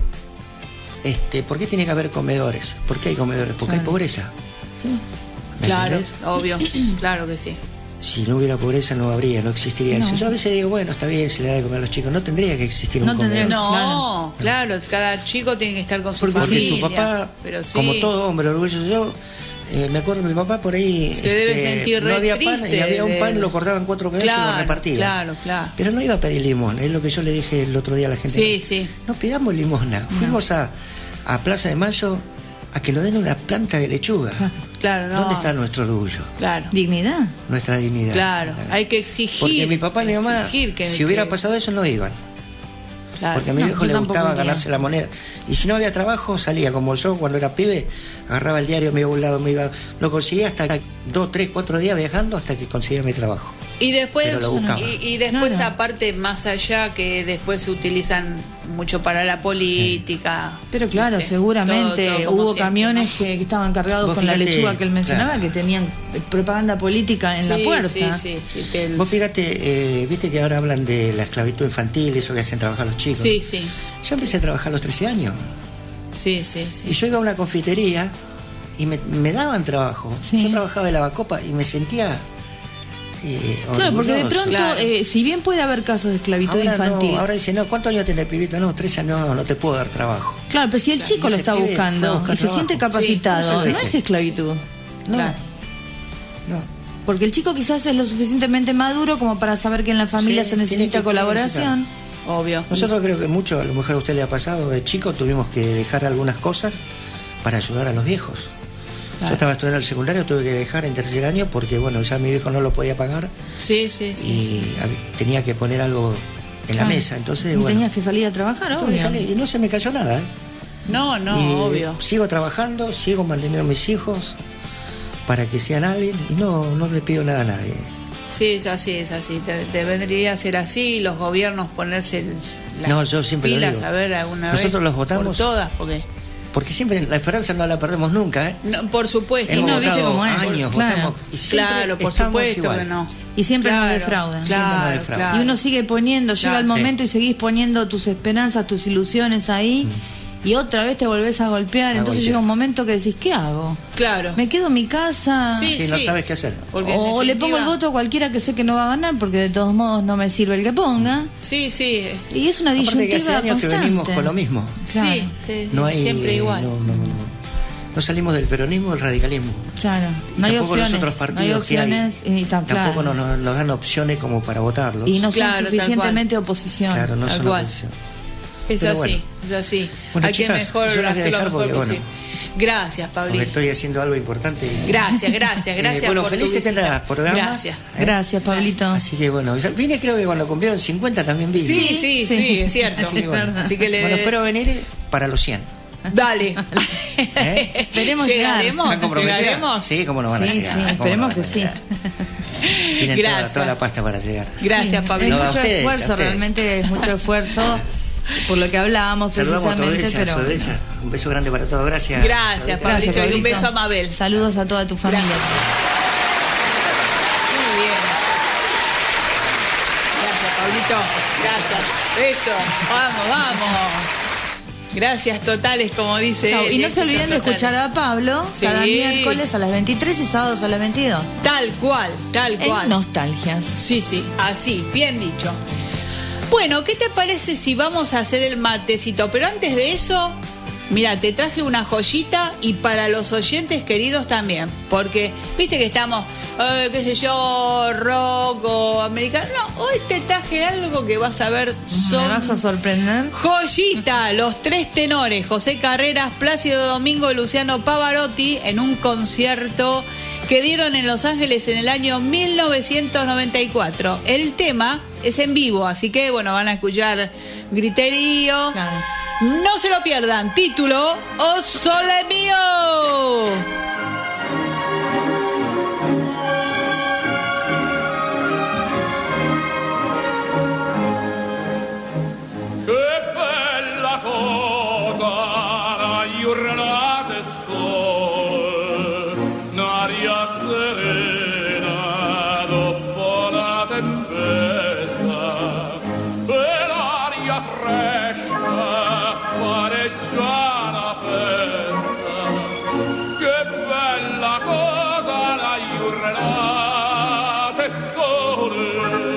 este, ¿por qué tiene que haber comedores? ¿Por qué hay comedores? Porque hay Claro. pobreza. Sí. ¿Me Claro, entendés? obvio, claro que sí. Si no hubiera pobreza no habría, no existiría No. eso. Yo a veces digo, bueno, está bien, se le da de comer a los chicos, no tendría que existir No un tendría comedor. que- No, claro, cada chico tiene que estar con su Porque Porque familia. su papá, pero sí. como todo hombre orgulloso, yo eh, me acuerdo mi papá por ahí Se debe sentir no re había pan triste y había un de- pan, lo cortaban cuatro pedazos y Claro, lo repartía. claro, claro. Pero no iba a pedir limón, es lo que yo le dije el otro día a la gente. Sí, sí. No pidamos limosna. Fuimos a, a Plaza de Mayo a que nos den una planta de lechuga. Claro, no. ¿Dónde está nuestro orgullo? Claro, Dignidad. Nuestra dignidad. claro. Exactamente. Hay que exigir. Porque mi papá y mi mamá, exigir que- si hubiera que- pasado eso, no iban. claro. Porque a mi No, viejo yo le tampoco gustaba iría. ganarse la moneda. Y si no había trabajo, salía. Como yo, cuando era pibe, agarraba el diario, me iba a un lado, me iba. Lo conseguía hasta dos, tres, cuatro días viajando hasta que conseguía mi trabajo. Y después, Pero lo buscaba. y, y después Claro. aparte, más allá, que después se utilizan mucho para la política. Pero claro, ¿viste? seguramente Todo- todo como hubo siempre, camiones ¿no? que, que estaban cargados Vos con la fíjate, lechuga que él mencionaba, claro. que tenían propaganda política en la Sí, puerta. Sí, sí, sí. te- Vos fíjate, eh, viste que ahora hablan de la esclavitud infantil, eso que hacen trabajar a los chicos. sí, sí, Yo empecé a trabajar a los trece años. sí, sí, sí. Y yo iba a una confitería y me, me daban trabajo. Sí. Yo trabajaba de lavacopa y me sentía. Eh, Claro, porque de orgulloso. pronto, Claro. eh, si bien puede haber casos de esclavitud Ahora infantil, no, ahora dice, no, ¿cuántos años tenés, pibito? No, tres años, no, no te puedo dar trabajo. claro, pero si el chico Y lo ese está pibe fue a buscando buscar y se trabajo. siente capacitado, Sí, eso no es es de- esclavitud. No, Claro. no. Porque el chico quizás es lo suficientemente maduro como para saber que en la familia Sí, se tiene necesita que- colaboración. Obvio. Nosotros creo que mucho, a lo mejor a usted le ha pasado, de chico tuvimos que dejar algunas cosas para ayudar a los viejos. Claro. Yo estaba estudiando el secundario, tuve que dejar en tercer año porque, bueno, ya mi viejo no lo podía pagar Sí, sí, sí. y sí. hab- tenía que poner algo en la Claro. mesa. Entonces, Y bueno, tenías que salir a trabajar, tuve que obvio. salir y no se me cayó nada. ¿eh? No, no, Y obvio. sigo trabajando, sigo manteniendo a mis hijos para que sean alguien y no, no le pido nada a nadie. Sí, es así, es así. Te- Debería ser así, los gobiernos ponerse el- las No, yo siempre lo pilas, digo. a ver, alguna Nosotros vez. los votamos. Por todas, porque. Porque siempre la esperanza no la perdemos nunca, ¿eh? No, por supuesto. Hemos no, viste votado cómo es. años, Claro. votamos y siempre Claro, por estamos supuesto igual. que no. Y siempre nos Claro, defraudan. Siempre nos Claro, defraudan. claro. Y uno sigue poniendo, llega Claro. el momento Sí. y seguís poniendo tus esperanzas, tus ilusiones ahí, y otra vez te volvés a golpear. A Entonces golpear. llega un momento que decís, ¿qué hago? Claro. ¿Me quedo en mi casa? Sí, Que no sabes qué hacer. Porque en O le pongo el definitiva- voto a cualquiera que sé que no va a ganar, porque de todos modos no me sirve el que ponga. Sí, sí. Y es una Aparte que hace disyuntiva años que constante. venimos con lo mismo. Claro. Sí, sí, sí, No hay, siempre igual. No, no, no. No salimos del peronismo o del radicalismo. Claro, Y no hay tampoco los opciones. otros No hay partidos que hay, opciones y tan tampoco claro. nos, nos dan opciones como para votarlos. Y no son Claro, tal suficientemente oposición. Claro, no tal son cual. oposición. Es Pero así, bueno. es así. Bueno, Hay chicas, que mejor yo las voy a hacer lo dejar mejor porque, posible. Gracias, Porque Pablito. estoy haciendo algo importante. y- Gracias, gracias, gracias. Eh, bueno, por tu feliz setenta visita. programas. Gracias. ¿eh? Gracias, Pablito. Así que bueno, ya vine creo que cuando cumplieron cincuenta también vine. Sí, sí, sí, Sí. es cierto. Así que, bueno. Así que le- Bueno, espero venir para los cien. Dale. ¿Eh? Esperemos llegar. ¿Llegaremos? ¿Están comprometidas? ¿Llegaremos? Sí, cómo no van a Sí, llegar. sí, ¿Cómo esperemos no que van a sí. llegar? Tienen toda, Gracias. toda la pasta para llegar. Gracias, Sí, Pablito. Es No, a mucho ustedes, a esfuerzo, ustedes. realmente es mucho esfuerzo por lo que hablábamos Saludamos a tu precisamente, audiencia, a pero su audiencia. Un beso grande para todos. Gracias. Gracias, Pablito, y un beso a Mabel. Saludos a toda tu familia. Gracias. Muy bien. Gracias, Pablito. Gracias. Beso. Vamos, vamos. Gracias totales, como dice Chau. él. Y no se Éxitos olviden de totales. escuchar a Pablo Sí. cada miércoles a las veintitrés y sábados a las veintidós. Tal cual, tal cual. En Nostalgias. Sí, sí, así, bien dicho. Bueno, ¿qué te parece si vamos a hacer el matecito? Pero antes de eso, mira, te traje una joyita y para los oyentes queridos también. Porque, viste que estamos, eh, qué sé yo, rock o americano. No, hoy te traje algo que vas a ver. Son ¿Me vas a sorprender? joyita, los tres tenores, José Carreras, Plácido Domingo y Luciano Pavarotti, en un concierto que dieron en Los Ángeles en el año mil novecientos noventa y cuatro. El tema es en vivo, así que bueno, van a escuchar griterío. Claro. No se lo pierdan. Título: ¡Oh Sole Mío! Che bella cosa la giornata del sole, un'aria serena dopo la tempesta, e l'aria fresca pareggia la festa. Che bella cosa la giornata del sole.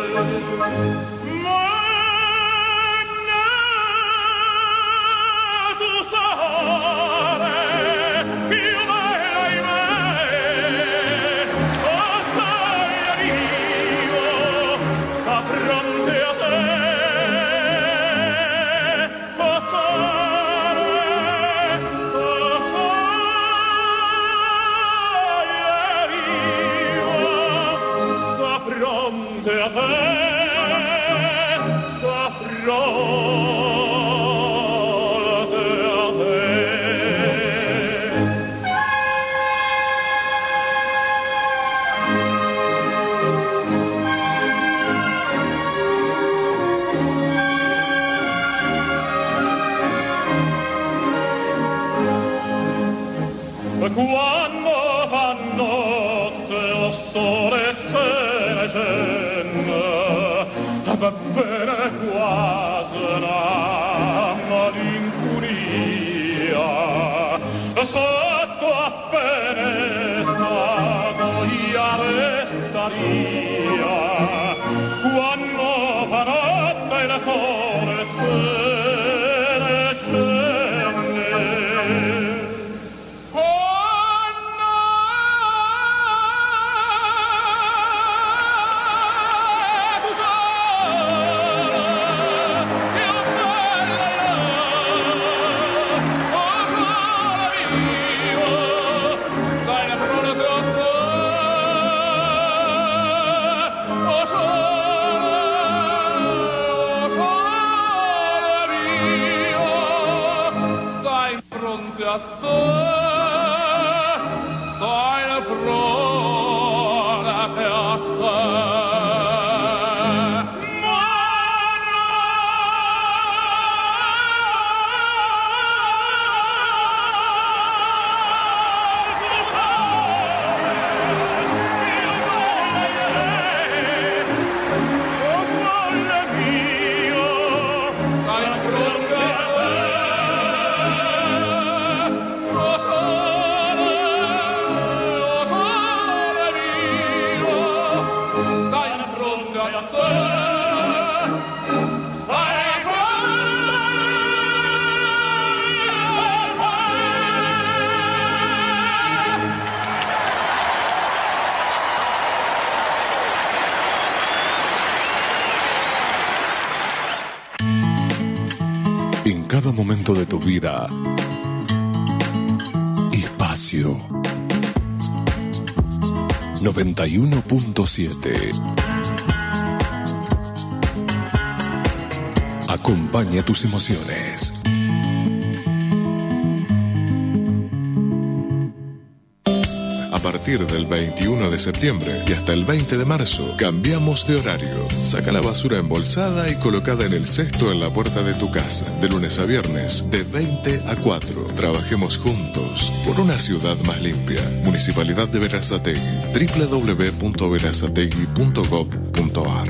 Quando fa notte lo sole se ne scende, va bene quasi una malinconia, sotto appena stato io restaria. Quando fa notte lo sole se ne scende, a te, stai la prova che a te. En cada momento de tu vida, Espacio noventa y uno punto siete. Acompaña tus emociones. partir del veintiuno de septiembre y hasta el veinte de marzo, cambiamos de horario. Saca la basura embolsada y colocada en el cesto en la puerta de tu casa. De lunes a viernes, de veinte a cuatro. Trabajemos juntos por una ciudad más limpia. Municipalidad de Berazategui. doble u doble u doble u punto berazategui punto gob punto ar.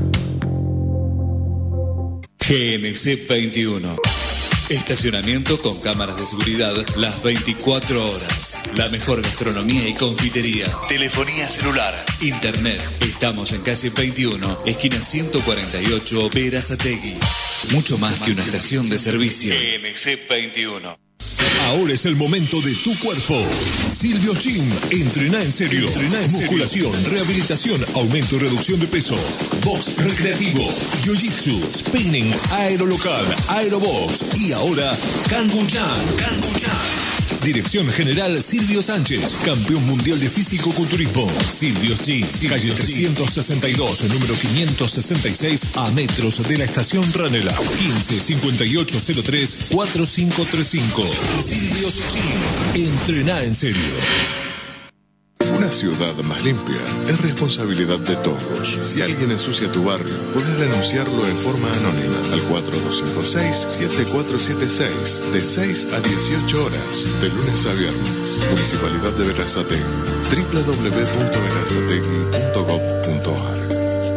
G M C veintiuno. Estacionamiento con cámaras de seguridad las veinticuatro horas. La mejor gastronomía y confitería. Telefonía celular. Internet. Estamos en calle veintiuno, esquina ciento cuarenta y ocho, Berazategui. Mucho más que una estación de servicio. G M C veintiuno. Ahora es el momento de tu cuerpo. Silvio Gym, entrená en serio. Entrená en musculación, serio. Rehabilitación, aumento y reducción de peso. Box recreativo, jiu-jitsu, spinning, aerolocal, aerobox y ahora Kangu-chan. Kangu-chan. Dirección General Silvio Sánchez, campeón mundial de físico-culturismo. Silvio Gym, calle trescientos sesenta y dos, número quinientos sesenta y seis, a metros de la estación Ranela. quince cincuenta y ocho cero tres cuatro cinco tres cinco. Silvio Gym, entrená en serio. Una ciudad más limpia es responsabilidad de todos. Si alguien ensucia tu barrio, podés denunciarlo en forma anónima al cuatro dos cinco seis siete cuatro siete seis de seis a dieciocho horas, de lunes a viernes. Municipalidad de Berazategui. doble u doble u doble u punto berazategui punto gob punto ar.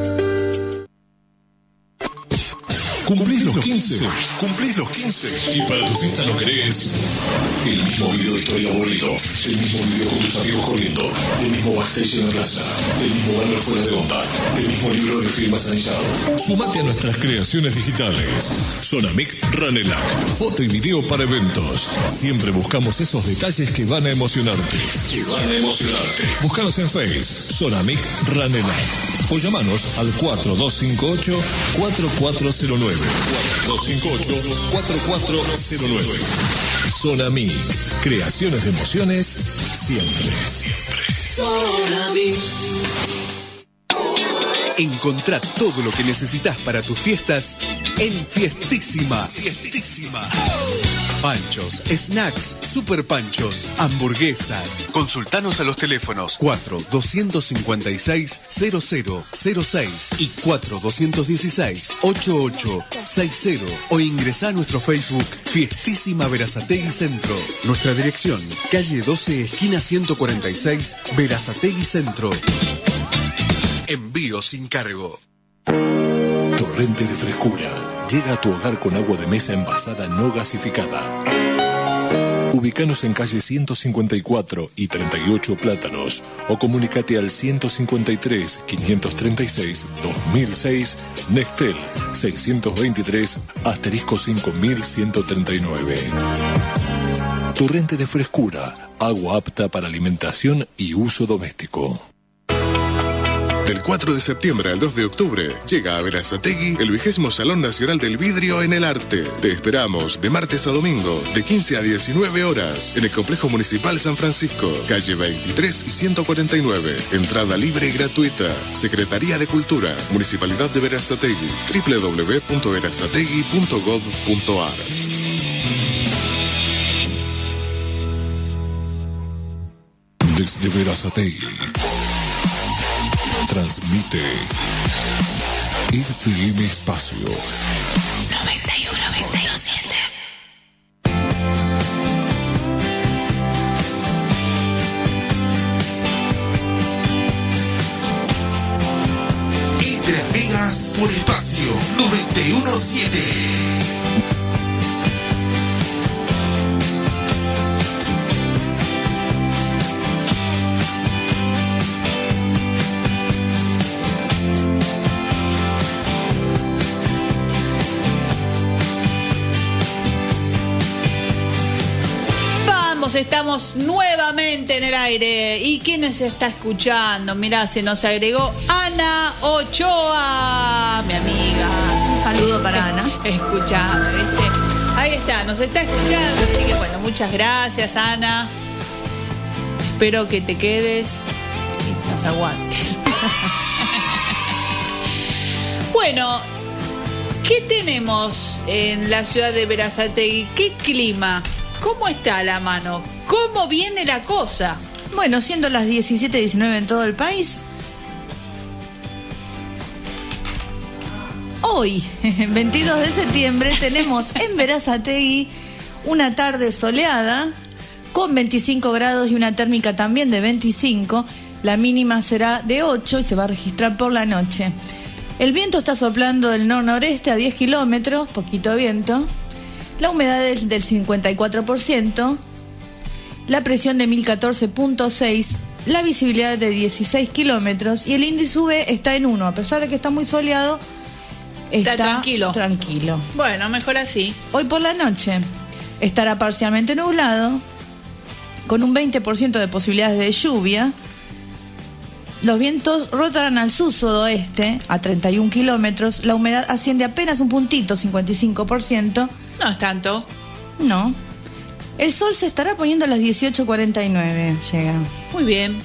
Cumplís los quince, cumplís los quince y para tu fiesta no querés el mismo video de historia aburrido, el mismo video con tus amigos corriendo, el mismo backstage en la plaza, el mismo banner fuera de onda, el mismo libro de firmas anillado. Sumate a nuestras creaciones digitales. Sonamic Ranelac, foto y video para eventos. Siempre buscamos esos detalles que van a emocionarte. Que van a emocionarte. Búscanos en Facebook, Sonamic Ranelac. O llamanos al cuatro dos cinco ocho cuatro cuatro cero nueve. cuatro dos cinco ocho cuatro cuatro cero nueve. Sonamic, creaciones de emociones siempre. Siempre. Sonamic. Encontrá todo lo que necesitas para tus fiestas en Fiestísima. Fiestísima. Panchos, snacks, super panchos, hamburguesas. Consultanos a los teléfonos cuatro dos cinco seis cero cero cero seis y cuatro dos uno seis ocho ocho seis cero o ingresá a nuestro Facebook Fiestísima Berazategui Centro. Nuestra dirección, calle doce, esquina ciento cuarenta y seis, Berazategui Centro. Envío sin cargo. Torrente de frescura. Llega a tu hogar con agua de mesa envasada no gasificada. Ubícanos en calle ciento cincuenta y cuatro y treinta y ocho Plátanos o comunicate al ciento cincuenta y tres, quinientos treinta y seis, dos mil seis, Nextel seiscientos veintitrés, asterisco cinco mil ciento treinta y nueve. Torrente de frescura. Agua apta para alimentación y uso doméstico. Del cuatro de septiembre al dos de octubre llega a Berazategui el vigésimo Salón Nacional del Vidrio en el Arte. Te esperamos de martes a domingo, de quince a diecinueve horas, en el Complejo Municipal San Francisco, calle veintitrés y ciento cuarenta y nueve. Entrada libre y gratuita. Secretaría de Cultura, Municipalidad de Berazategui. doble u doble u doble u punto berazategui punto gob punto ar. Desde Berazategui transmite F M Espacio noventa y uno punto siete. Entre amigas por espacio noventa y uno punto siete. Estamos nuevamente en el aire. ¿Y quién se está escuchando? Mirá, se nos agregó Ana Ochoa, mi amiga. Un saludo para Ana. Escuchando, ¿viste? Ahí está, nos está escuchando. Así que bueno, muchas gracias, Ana. Espero que te quedes y nos aguantes. Bueno, ¿qué tenemos en la ciudad de Berazategui? ¿Qué clima? ¿Cómo está la mano? ¿Cómo viene la cosa? Bueno, siendo las diecisiete diecinueve en todo el país, hoy, veintidós de septiembre, tenemos en Berazategui una tarde soleada con veinticinco grados y una térmica también de veinticinco. La mínima será de ocho y se va a registrar por la noche. El viento está soplando del nor-noreste a diez kilómetros, poquito viento. La humedad es del cincuenta y cuatro por ciento. La presión de mil catorce punto seis. La visibilidad de dieciséis kilómetros. Y el índice U V está en uno. A pesar de que está muy soleado, está, está tranquilo. tranquilo. Bueno, mejor así. Hoy por la noche estará parcialmente nublado, con un veinte por ciento de posibilidades de lluvia. Los vientos rotarán al sur-sudoeste a treinta y un kilómetros. La humedad asciende apenas un puntito, cincuenta y cinco por ciento. No es tanto. No. El sol se estará poniendo a las dieciocho cuarenta y nueve. Llega. Muy bien.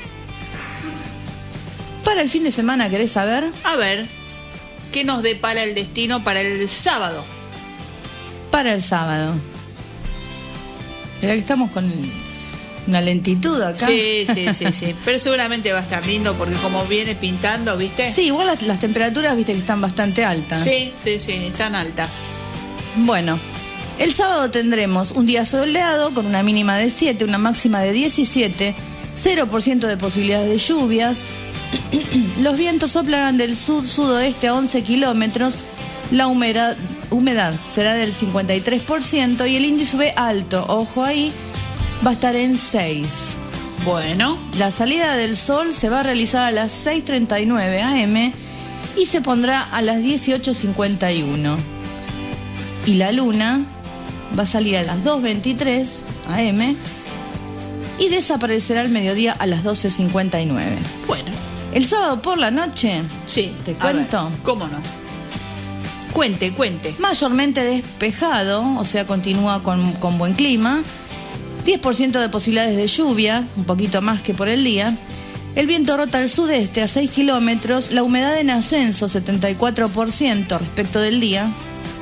Para el fin de semana, ¿querés saber? A ver, ¿qué nos depara el destino para el sábado? Para el sábado. Mirá que estamos con una lentitud acá. Sí, sí, sí, sí. Pero seguramente va a estar lindo porque como viene pintando, ¿viste? Sí, igual las, las temperaturas, viste que están bastante altas. Sí, sí, sí, están altas. Bueno, el sábado tendremos un día soleado con una mínima de siete, una máxima de diecisiete, cero por ciento de posibilidades de lluvias. Los vientos soplarán del sur-sudoeste a once kilómetros. La humedad, humedad será del cincuenta y tres por ciento y el índice U V alto, ojo ahí, va a estar en seis. Bueno. La salida del sol se va a realizar a las seis treinta y nueve a eme y se pondrá a las dieciocho cincuenta y uno. Y la luna va a salir a las dos veintitrés a eme y desaparecerá al mediodía a las doce cincuenta y nueve. Bueno. El sábado por la noche, sí, ¿te cuento? Ver, ¿cómo no? Cuente, cuente. Mayormente despejado, o sea, continúa con, con buen clima. diez por ciento de posibilidades de lluvia, un poquito más que por el día. El viento rota al sudeste a seis kilómetros. La humedad en ascenso, setenta y cuatro por ciento respecto del día.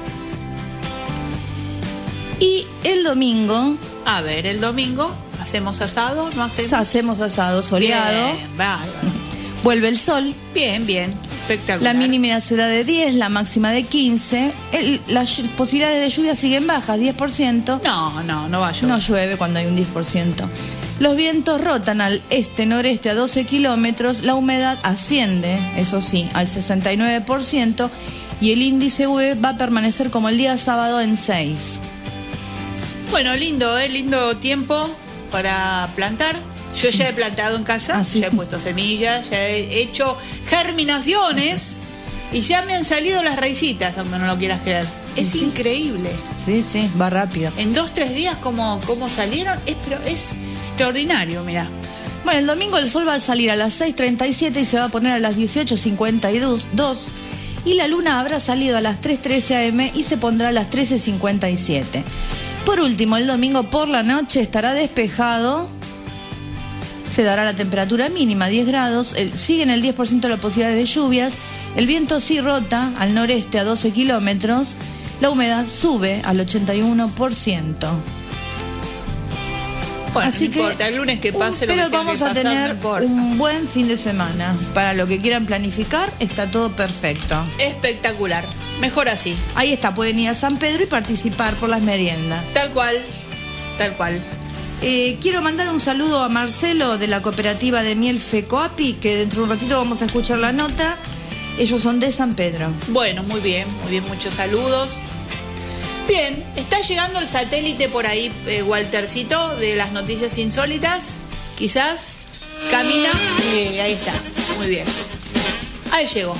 Y el domingo... A ver, el domingo, ¿hacemos asado? ¿No hacemos? Hacemos asado soleado. Bien, vale. Vuelve el sol. Bien, bien. Espectacular. La mínima será de diez, la máxima de quince. El, las posibilidades de lluvia siguen bajas, diez por ciento. No, no, no va a llover. No llueve cuando hay un diez por ciento. Los vientos rotan al este-noreste a doce kilómetros. La humedad asciende, eso sí, al sesenta y nueve por ciento. Y el índice U V va a permanecer como el día sábado en seis. Bueno, lindo, ¿eh? Lindo tiempo para plantar. Yo ya he plantado en casa, ah, ¿sí? Ya he puesto semillas, ya he hecho germinaciones y ya me han salido las raicitas, aunque no lo quieras creer. Es ¿sí? Increíble. Sí, sí, va rápido. En dos, tres días, como, como salieron, es, pero es extraordinario, mirá. Bueno, el domingo el sol va a salir a las seis treinta y siete y se va a poner a las dieciocho cincuenta y dos. Y la luna habrá salido a las tres trece a eme y se pondrá a las trece cincuenta y siete. Por último, el domingo por la noche estará despejado. Se dará la temperatura mínima, diez grados. El, sigue en el diez por ciento de las posibilidades de lluvias. El viento sí rota al noreste a doce kilómetros. La humedad sube al ochenta y uno por ciento. Bueno, así no que, importa, el lunes que pase un, lo que pero vamos que a pasar, tener no un buen fin de semana. Para lo que quieran planificar, está todo perfecto. Espectacular. Mejor así. Ahí está, pueden ir a San Pedro y participar por las meriendas. Tal cual, tal cual. Eh, quiero mandar un saludo a Marcelo de la cooperativa de miel Fecoapi, que dentro de un ratito vamos a escuchar la nota. Ellos son de San Pedro. Bueno, muy bien, muy bien, muchos saludos. Bien, está llegando el satélite por ahí, eh, Waltercito, de las noticias insólitas. Quizás camina. Sí, ahí está, muy bien. Ahí llegó.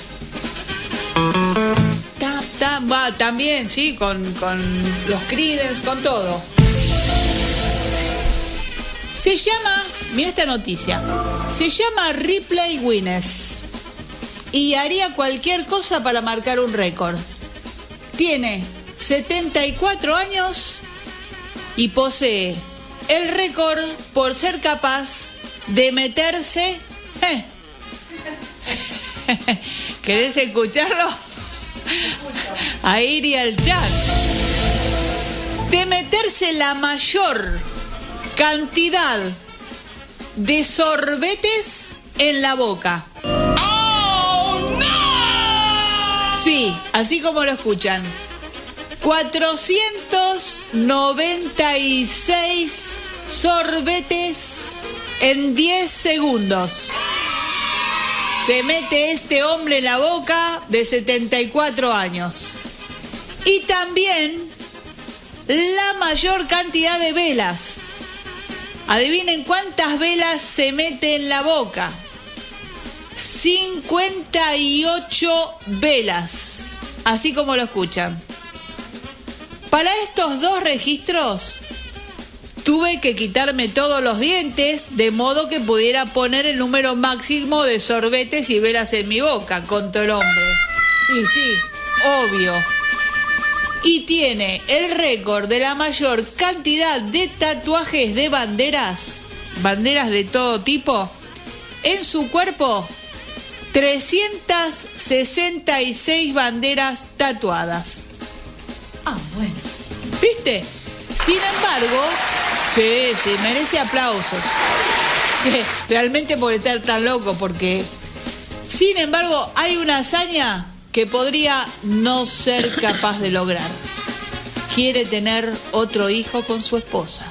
Ta, ta, va, también, sí, con, con los Creedence, con todo. Se llama, mira esta noticia, se llama Ripley Guinness y haría cualquier cosa para marcar un récord. Tiene setenta y cuatro años y posee el récord por ser capaz de meterse... ¿Eh? ¿Querés escucharlo? A ir y al chat. De meterse la mayor cantidad de sorbetes en la boca. ¡Oh, no! Sí, así como lo escuchan. cuatrocientos noventa y seis sorbetes en diez segundos. Se mete este hombre en la boca de setenta y cuatro años. Y también la mayor cantidad de velas. Adivinen cuántas velas se mete en la boca. cincuenta y ocho velas. Así como lo escuchan. Para estos dos registros tuve que quitarme todos los dientes de modo que pudiera poner el número máximo de sorbetes y velas en mi boca, contó el hombre. Y sí, obvio. Y tiene el récord de la mayor cantidad de tatuajes de banderas, banderas de todo tipo, en su cuerpo, trescientas sesenta y seis banderas tatuadas. Ah, bueno. ¿Viste? Sin embargo, sí, sí, merece aplausos. Realmente por estar tan loco, porque... Sin embargo, hay una hazaña que podría no ser capaz de lograr. Quiere tener otro hijo con su esposa.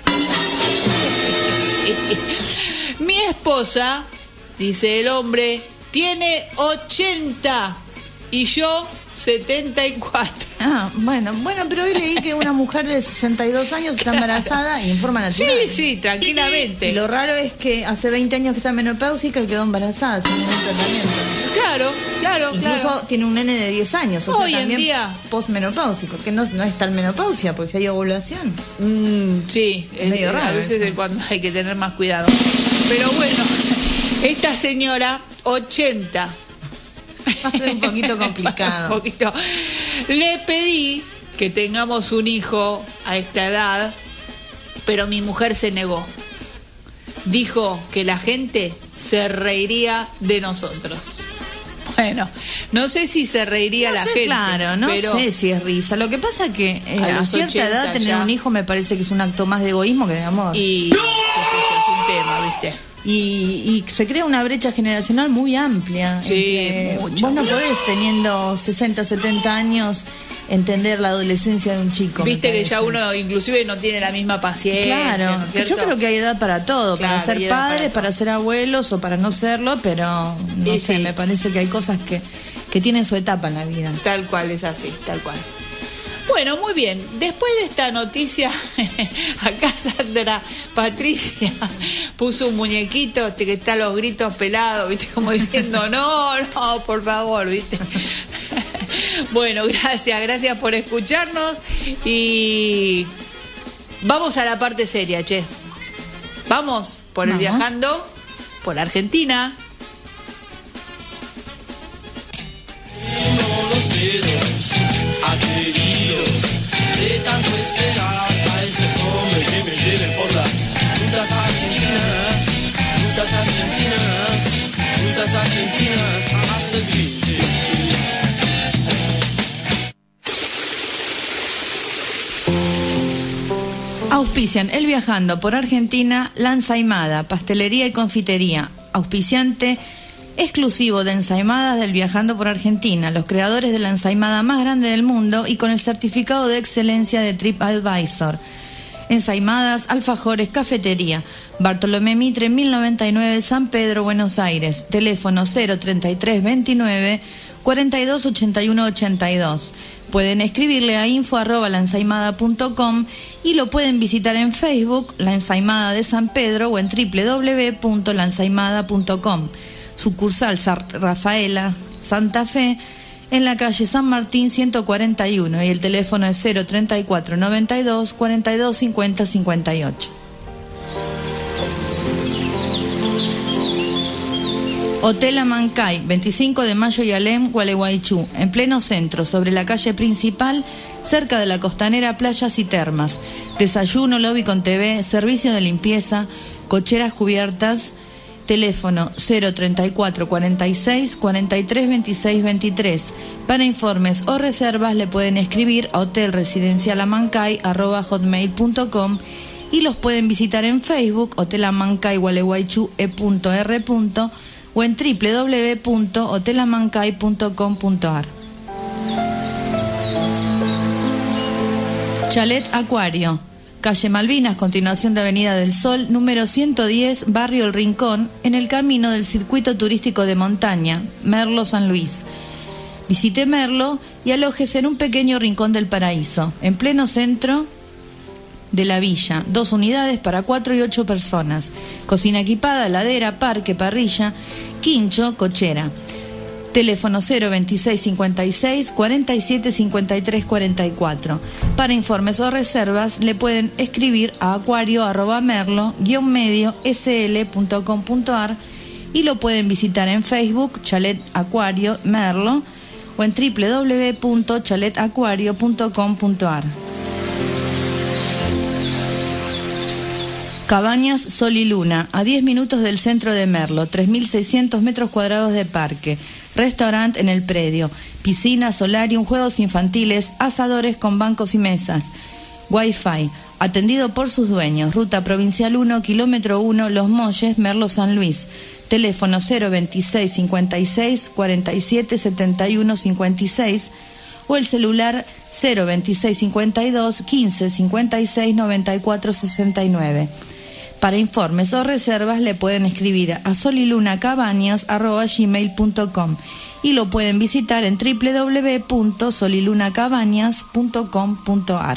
Sí. Mi esposa, dice el hombre, tiene ochenta y yo setenta y cuatro. Ah, bueno, bueno, pero hoy leí que una mujer de sesenta y dos años está embarazada y en forma natural. Sí, sí, tranquilamente. Y lo raro es que hace veinte años que está menopáusica y quedó embarazada sin ningún tratamiento. Claro, claro, Incluso claro. tiene un nene de diez años, o Hoy sea, en también día. postmenopáusico, que no, no es tal menopausia, porque si hay ovulación. Mm, sí, Es medio raro a veces eso. es cuando hay que tener más cuidado. Pero bueno, esta señora, ochenta. Va a ser un poquito complicado. Un poquito. Le pedí que tengamos un hijo a esta edad, pero mi mujer se negó. Dijo que la gente se reiría de nosotros. Bueno, no sé si se reiría No la sé, gente. claro, no pero sé si es risa. Lo que pasa que eh, A a, los cierta ochenta edad tener ya. un hijo me parece que es un acto más de egoísmo que de amor. Y qué sé yo, es un tema, ¿viste? Y, y se crea una brecha generacional muy amplia. Sí, entre- mucho. Vos no podés, teniendo sesenta, setenta años, entender la adolescencia de un chico. me Viste que ya parece. uno inclusive no tiene la misma paciencia. Claro, ¿no es que yo cierto? creo que hay edad para todo, Claro, para ser hay edad para padres, todo. para, ser abuelos o para no serlo, pero no Y sé, sí. me parece que hay cosas que, que tienen su etapa en la vida. Tal cual, es así, tal cual. Bueno, muy bien. Después de esta noticia, acá Sandra Patricia puso un muñequito que está a los gritos pelados, ¿viste? Como diciendo, no, no, por favor, ¿viste? Bueno, gracias, gracias por escucharnos y vamos a la parte seria, che. Vamos por el Vamos. Viajando por Argentina. Adheridos de tanto esperar a ese hombre que me lleve por las rutas argentinas, rutas argentinas, rutas argentinas hasta el fin. Auspician El Viajando por Argentina, La Ensaimada, Pastelería y Confitería. Auspiciante exclusivo de ensaimadas del Viajando por Argentina, los creadores de la ensaimada más grande del mundo y con el certificado de excelencia de TripAdvisor. Ensaimadas, alfajores, cafetería. Bartolomé Mitre, mil noventa y nueve, San Pedro, Buenos Aires. Teléfono cero treinta y tres veintinueve cuarenta y dos ochenta y uno ochenta y dos. Pueden escribirle a info arroba laensaimada punto com y lo pueden visitar en Facebook, La Ensaimada de San Pedro, o en doble u doble u doble u punto la ensaimada punto com. Sucursal San Rafaela, Santa Fe, en la calle San Martín ciento cuarenta y uno, y el teléfono es cero treinta y cuatro noventa y dos cuarenta y dos cincuenta cincuenta y ocho. Hotel Amancay, veinticinco de mayo y Alem, Gualeguaychú, en pleno centro, sobre la calle principal, cerca de la costanera, playas y termas. Desayuno, lobby con T V, servicio de limpieza, cocheras cubiertas. Teléfono cero treinta y cuatro cuarenta y seis cuarenta y tres veintiséis veintitrés. Para informes o reservas le pueden escribir a hotelresidencialamancay arroba hotmail punto com y los pueden visitar en Facebook, Hotel Amancay Gualeguaychú e punto r punto o en doble u doble u doble u punto hotel amancay punto com punto a r. Chalet Acuario, calle Malvinas, continuación de Avenida del Sol, número ciento diez, Barrio El Rincón, en el camino del circuito turístico de montaña, Merlo San Luis. Visite Merlo y alójese en un pequeño rincón del paraíso, en pleno centro de la villa. Dos unidades para cuatro y ocho personas. Cocina equipada, heladera, parque, parrilla, quincho, cochera. Teléfono cero veintiséis cincuenta y seis cuarenta y siete cincuenta y tres cuarenta y cuatro. Para informes o reservas le pueden escribir a acuario arroba merlo guión medio sl punto com punto a r y lo pueden visitar en Facebook Chalet Acuario Merlo o en doble u doble u doble u punto chalet acuario punto com punto a r. Cabañas Sol y Luna, a diez minutos del centro de Merlo, tres mil seiscientos metros cuadrados de parque, restaurante en el predio, piscina, solarium, juegos infantiles, asadores con bancos y mesas, Wi-Fi, atendido por sus dueños, ruta provincial uno, kilómetro uno, Los Molles, Merlo San Luis, teléfono cero veintiséis cincuenta y seis cuarenta y siete setenta y uno cincuenta y seis o el celular cero veintiséis cincuenta y dos quince cincuenta y seis noventa y cuatro sesenta y nueve. Para informes o reservas le pueden escribir a solilunacabañas arroba gmail punto com y lo pueden visitar en doble u doble u doble u punto solilunacabañas punto com punto a r.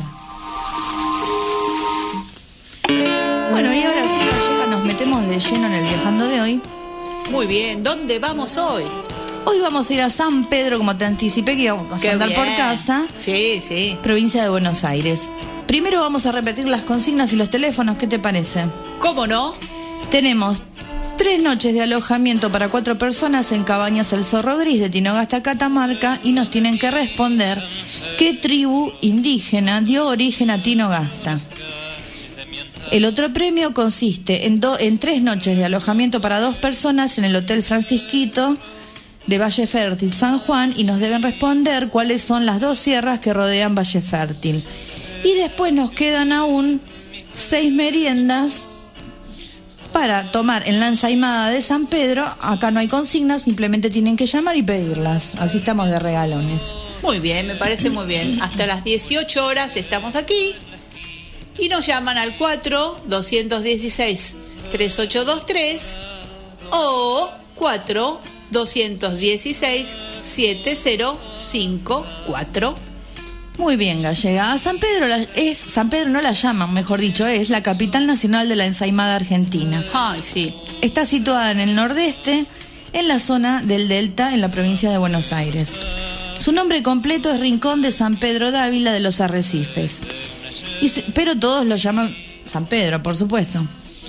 Bueno, y ahora sí, Gallega, nos metemos de lleno en el viajando de hoy. Muy bien, ¿dónde vamos hoy? Hoy vamos a ir a San Pedro, como te anticipé que íbamos a andar por casa. Sí, sí. Provincia de Buenos Aires. Primero vamos a repetir las consignas y los teléfonos, ¿qué te parece? ¿Cómo no? Tenemos tres noches de alojamiento para cuatro personas en Cabañas El Zorro Gris de Tinogasta, Catamarca, y nos tienen que responder qué tribu indígena dio origen a Tinogasta. El otro premio consiste en, do, en tres noches de alojamiento para dos personas en el Hotel Francisquito de Valle Fértil, San Juan, y nos deben responder cuáles son las dos sierras que rodean Valle Fértil. Y después nos quedan aún seis meriendas para tomar en la ensaimada de San Pedro. Acá no hay consignas, simplemente tienen que llamar y pedirlas. Así estamos de regalones. Muy bien, me parece muy bien. Hasta las dieciocho horas estamos aquí y nos llaman al cuatro dos uno seis tres ocho dos tres o cuatro dos uno seis siete cero cinco cuatro. Muy bien, Gallega. A San Pedro la, es San Pedro no la llaman, mejor dicho, es la capital nacional de la ensaimada argentina. Ay, sí. Está situada en el nordeste, en la zona del Delta, en la provincia de Buenos Aires. Su nombre completo es Rincón de San Pedro Dávila de los Arrecifes. Y se, pero todos lo llaman San Pedro, por supuesto.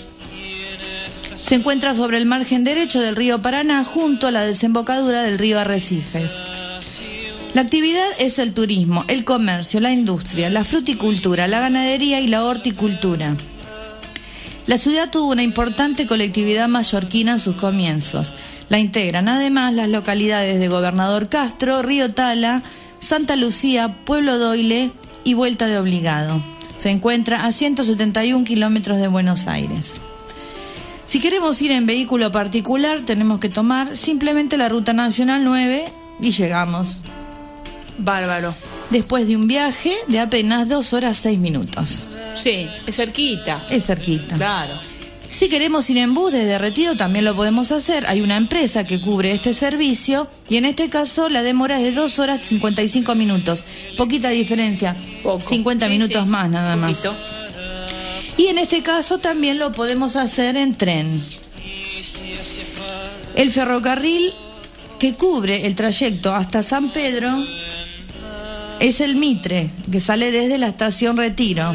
Se encuentra sobre el margen derecho del río Paraná, junto a la desembocadura del río Arrecifes. La actividad es el turismo, el comercio, la industria, la fruticultura, la ganadería y la horticultura. La ciudad tuvo una importante colectividad mallorquina en sus comienzos. La integran además las localidades de Gobernador Castro, Río Tala, Santa Lucía, Pueblo Doyle y Vuelta de Obligado. Se encuentra a ciento setenta y un kilómetros de Buenos Aires. Si queremos ir en vehículo particular, tenemos que tomar simplemente la Ruta Nacional nueve y llegamos. Bárbaro. Después de un viaje de apenas dos horas seis minutos. Sí, es cerquita. Es cerquita. Claro. Si queremos ir en bus desde Retiro, también lo podemos hacer. Hay una empresa que cubre este servicio y en este caso la demora es de dos horas cincuenta y cinco minutos. Poquita diferencia. Poco. cincuenta sí, minutos sí. más, nada Poquito. más. Y en este caso también lo podemos hacer en tren. El ferrocarril que cubre el trayecto hasta San Pedro es el Mitre, que sale desde la estación Retiro.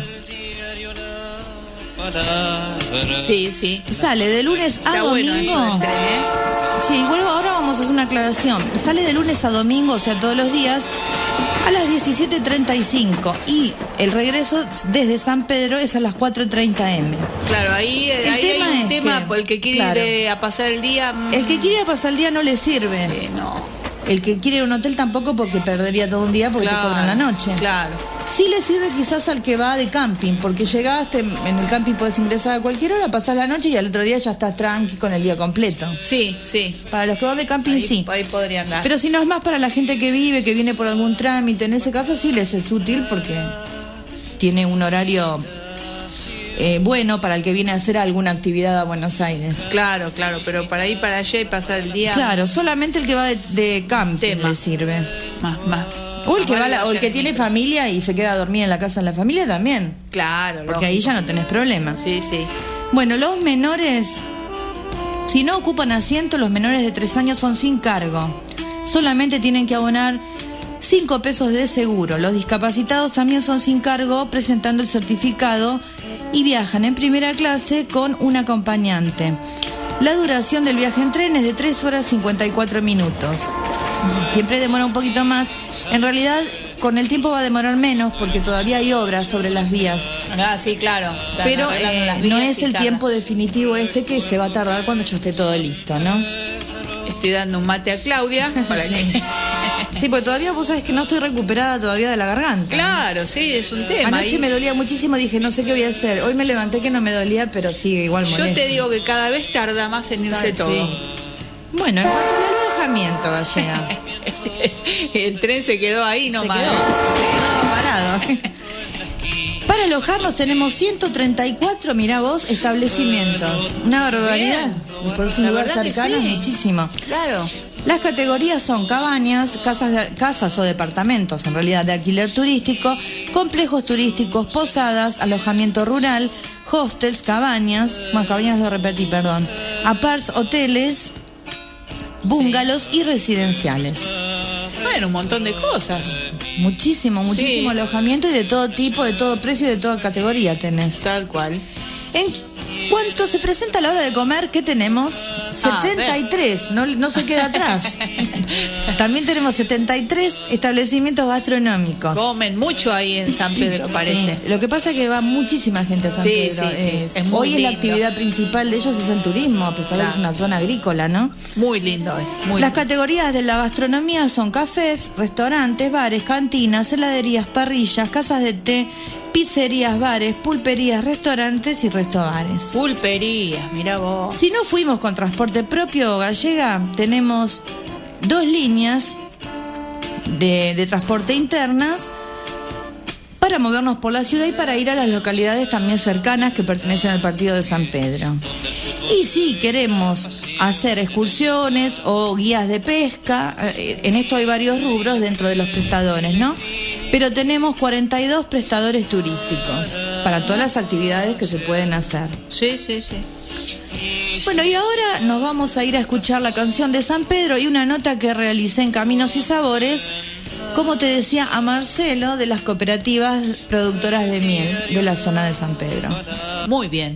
Sí, sí. Sale de lunes a Está domingo. bueno eso del tren, ¿eh? Sí, igual ahora vamos a hacer una aclaración. Sale de lunes a domingo, o sea, todos los días, a las diecisiete treinta y cinco. Y el regreso desde San Pedro es a las cuatro treinta eme. Claro, ahí, El ahí tema hay un es tema, que, por el que quiere claro, ir de- a pasar el día. mm, El que quiere ir a pasar el día no le sirve. Sí, no. El que quiere ir a un hotel tampoco, porque perdería todo un día porque Claro, te cobran la noche. Claro. Sí le sirve quizás al que va de camping, porque llegaste, en el camping podés ingresar a cualquier hora, pasás la noche y al otro día ya estás tranqui con el día completo. Sí, sí. Para los que van de camping, ahí, sí. Ahí podría andar. Pero si no es más para la gente que vive, que viene por algún trámite, en ese caso sí les es útil porque tiene un horario eh, bueno para el que viene a hacer alguna actividad a Buenos Aires. Claro, claro, pero para ir para allá y pasar el día... Claro, solamente el que va de, de camping Tema. le sirve. Más, más. O el que, va vale la, o el que tiene familia y se queda a dormir en la casa de la familia también. Claro, porque lógico. ahí ya no tenés problema. Sí, sí. Bueno, los menores, si no ocupan asiento, los menores de tres años son sin cargo. Solamente tienen que abonar cinco pesos de seguro. Los discapacitados también son sin cargo, presentando el certificado y viajan en primera clase con un acompañante. La duración del viaje en tren es de tres horas cincuenta y cuatro minutos. Siempre demora un poquito más. En realidad, con el tiempo va a demorar menos porque todavía hay obras sobre las vías. Ah, sí, claro. Están Pero arreglando eh, las vías no es y el tarda. tiempo definitivo este que se va a tardar cuando ya esté todo listo, ¿no? Estoy dando un mate a Claudia para que... Sí, porque todavía vos sabés que no estoy recuperada todavía de la garganta. Claro, sí, es un tema. Anoche y... me dolía muchísimo, dije, no sé qué voy a hacer. Hoy me levanté que no me dolía, pero sigue igual molesto. Yo te digo que cada vez tarda más en irse Ay, todo. sí. Bueno, en cuanto al alojamiento, Gallega. El tren se quedó ahí nomás. Se quedó, se quedó parado. Para alojarnos tenemos ciento treinta y cuatro, mirá vos, establecimientos. Una barbaridad. Bien. Por un La lugar verdad que cercano, sí. muchísimo. Claro. Las categorías son cabañas, casas, de, casas o departamentos, en realidad de alquiler turístico, complejos turísticos, posadas, alojamiento rural, hostels, cabañas, bueno, cabañas lo repetí, perdón, aparts, hoteles, bungalows y residenciales. Bueno, un montón de cosas. Muchísimo, muchísimo Sí. alojamiento y de todo tipo, de todo precio y de toda categoría tenés. Tal cual. En cuanto se presenta la hora de comer, ¿qué tenemos? Ah, setenta y tres, no, no se queda atrás. También tenemos setenta y tres establecimientos gastronómicos. Comen mucho ahí en San Pedro, parece. Sí. Lo que pasa es que va muchísima gente a San Sí, Pedro. sí, sí. Eh, Es muy hoy es la lindo. actividad principal de ellos es el turismo, a pesar de que Claro. es una zona agrícola, ¿no? Muy lindo es. Muy Las lindo. categorías de la gastronomía son cafés, restaurantes, bares, cantinas, heladerías, parrillas, casas de té, pizzerías, bares, pulperías, restaurantes y restobares. Pulperías, mira vos. Si no fuimos con transporte propio, Gallega, tenemos dos líneas de, de transporte internas para movernos por la ciudad y para ir a las localidades también cercanas que pertenecen al partido de San Pedro. Y si queremos hacer excursiones o guías de pesca, eh, en esto hay varios rubros dentro de los prestadores, ¿no? Pero tenemos cuarenta y dos prestadores turísticos para todas las actividades que se pueden hacer. Sí, sí, sí. Bueno, y ahora nos vamos a ir a escuchar la canción de San Pedro y una nota que realicé en Caminos y Sabores, como te decía, a Marcelo de las cooperativas productoras de miel de la zona de San Pedro. Muy bien.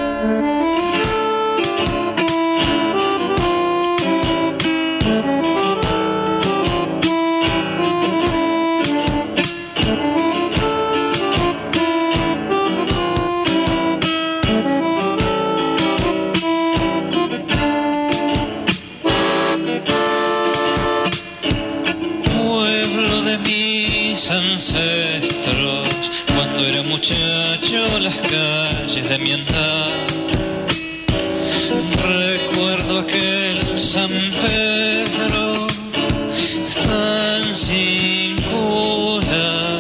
Pueblo de mis ancestros, cuando era muchacho las calles de mi andar. Recuerdo aquel San Pedro tan singular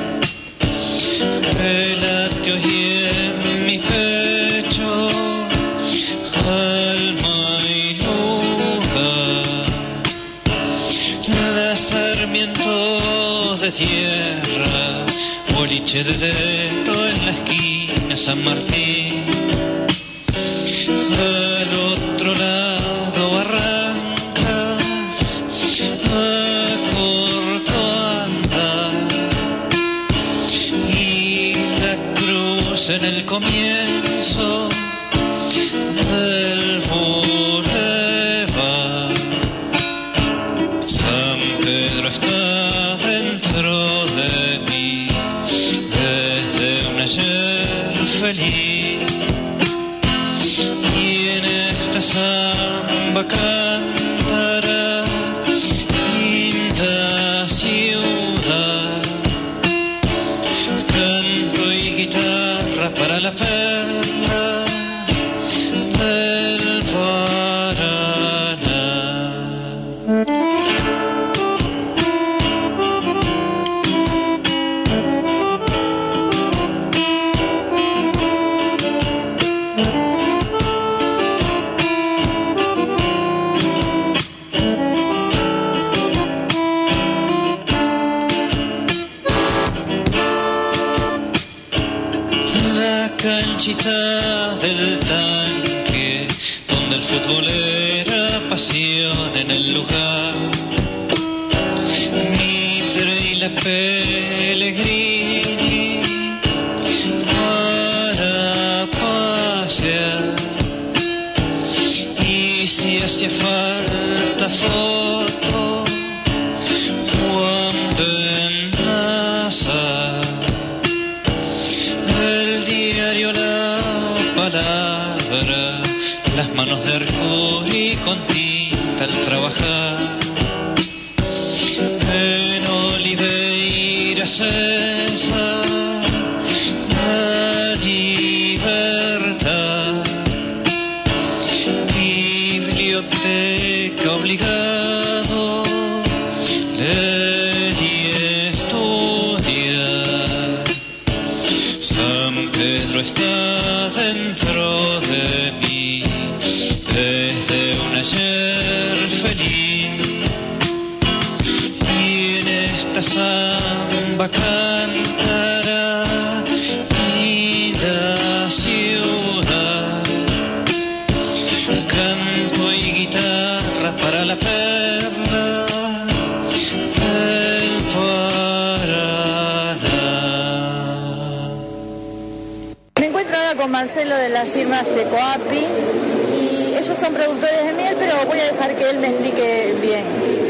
que late hoy en mi pecho, alma y lugar. La Sarmiento de tierra, boliche de dedo en la esquina San Martín. Al otro lado Barrancas, a corto andar. Y la cruz en el comienzo del bulevar. San Pedro está dentro de mí desde un ayer feliz, y en esta samba cantará linda ciudad. canchita del tanque, donde el fútbol era pasión en el lugar. Mitre y la Pellegrini para pasear. Y si hacía falta foto, Juan Benaza. El diario La Palabra, las manos de Arcuri con tinta al trabajar. En Oliveira César, la libertad. Biblioteca obligado, leer y estudiar. San Pedro está dentro de mí, desde un ayer feliz. Y en esta samba cantará linda ciudad. Canto y guitarra para la perla del Paraná. Me encuentro ahora con Marcelo de la firma Secoapi y ellos son productores de miel, pero voy a dejar que él me explique bien.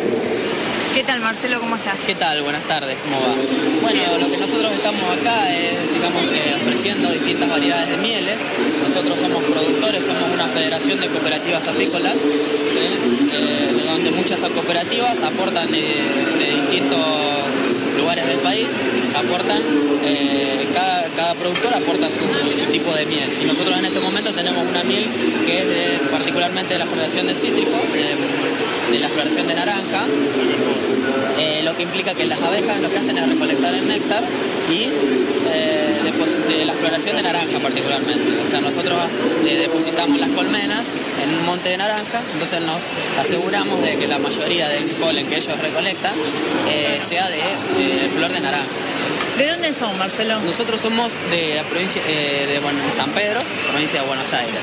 ¿Qué tal, Marcelo? ¿Cómo estás? ¿Qué tal? Buenas tardes, ¿cómo va? Bueno, lo que nosotros estamos acá es, digamos, eh, ofreciendo distintas variedades de mieles. Nosotros somos productores, somos una federación de cooperativas apícolas, ¿sí? eh, donde muchas cooperativas aportan de, de distintos lugares del país, aportan, eh, cada, cada productor aporta su, su tipo de miel. Si nosotros en este momento tenemos una miel que es de, particularmente de la floración de cítricos, de, de la floración de naranja, eh, lo que implica que las abejas lo que hacen es recolectar el néctar y eh, de la floración de naranja particularmente. O sea, nosotros eh, depositamos las colmenas en un monte de naranja, entonces nos aseguramos de que la mayoría del polen que ellos recolectan eh, sea de, de flor de naranja. ¿De dónde son, Marcelo? Nosotros somos de la provincia eh, de bueno, San Pedro, provincia de Buenos Aires.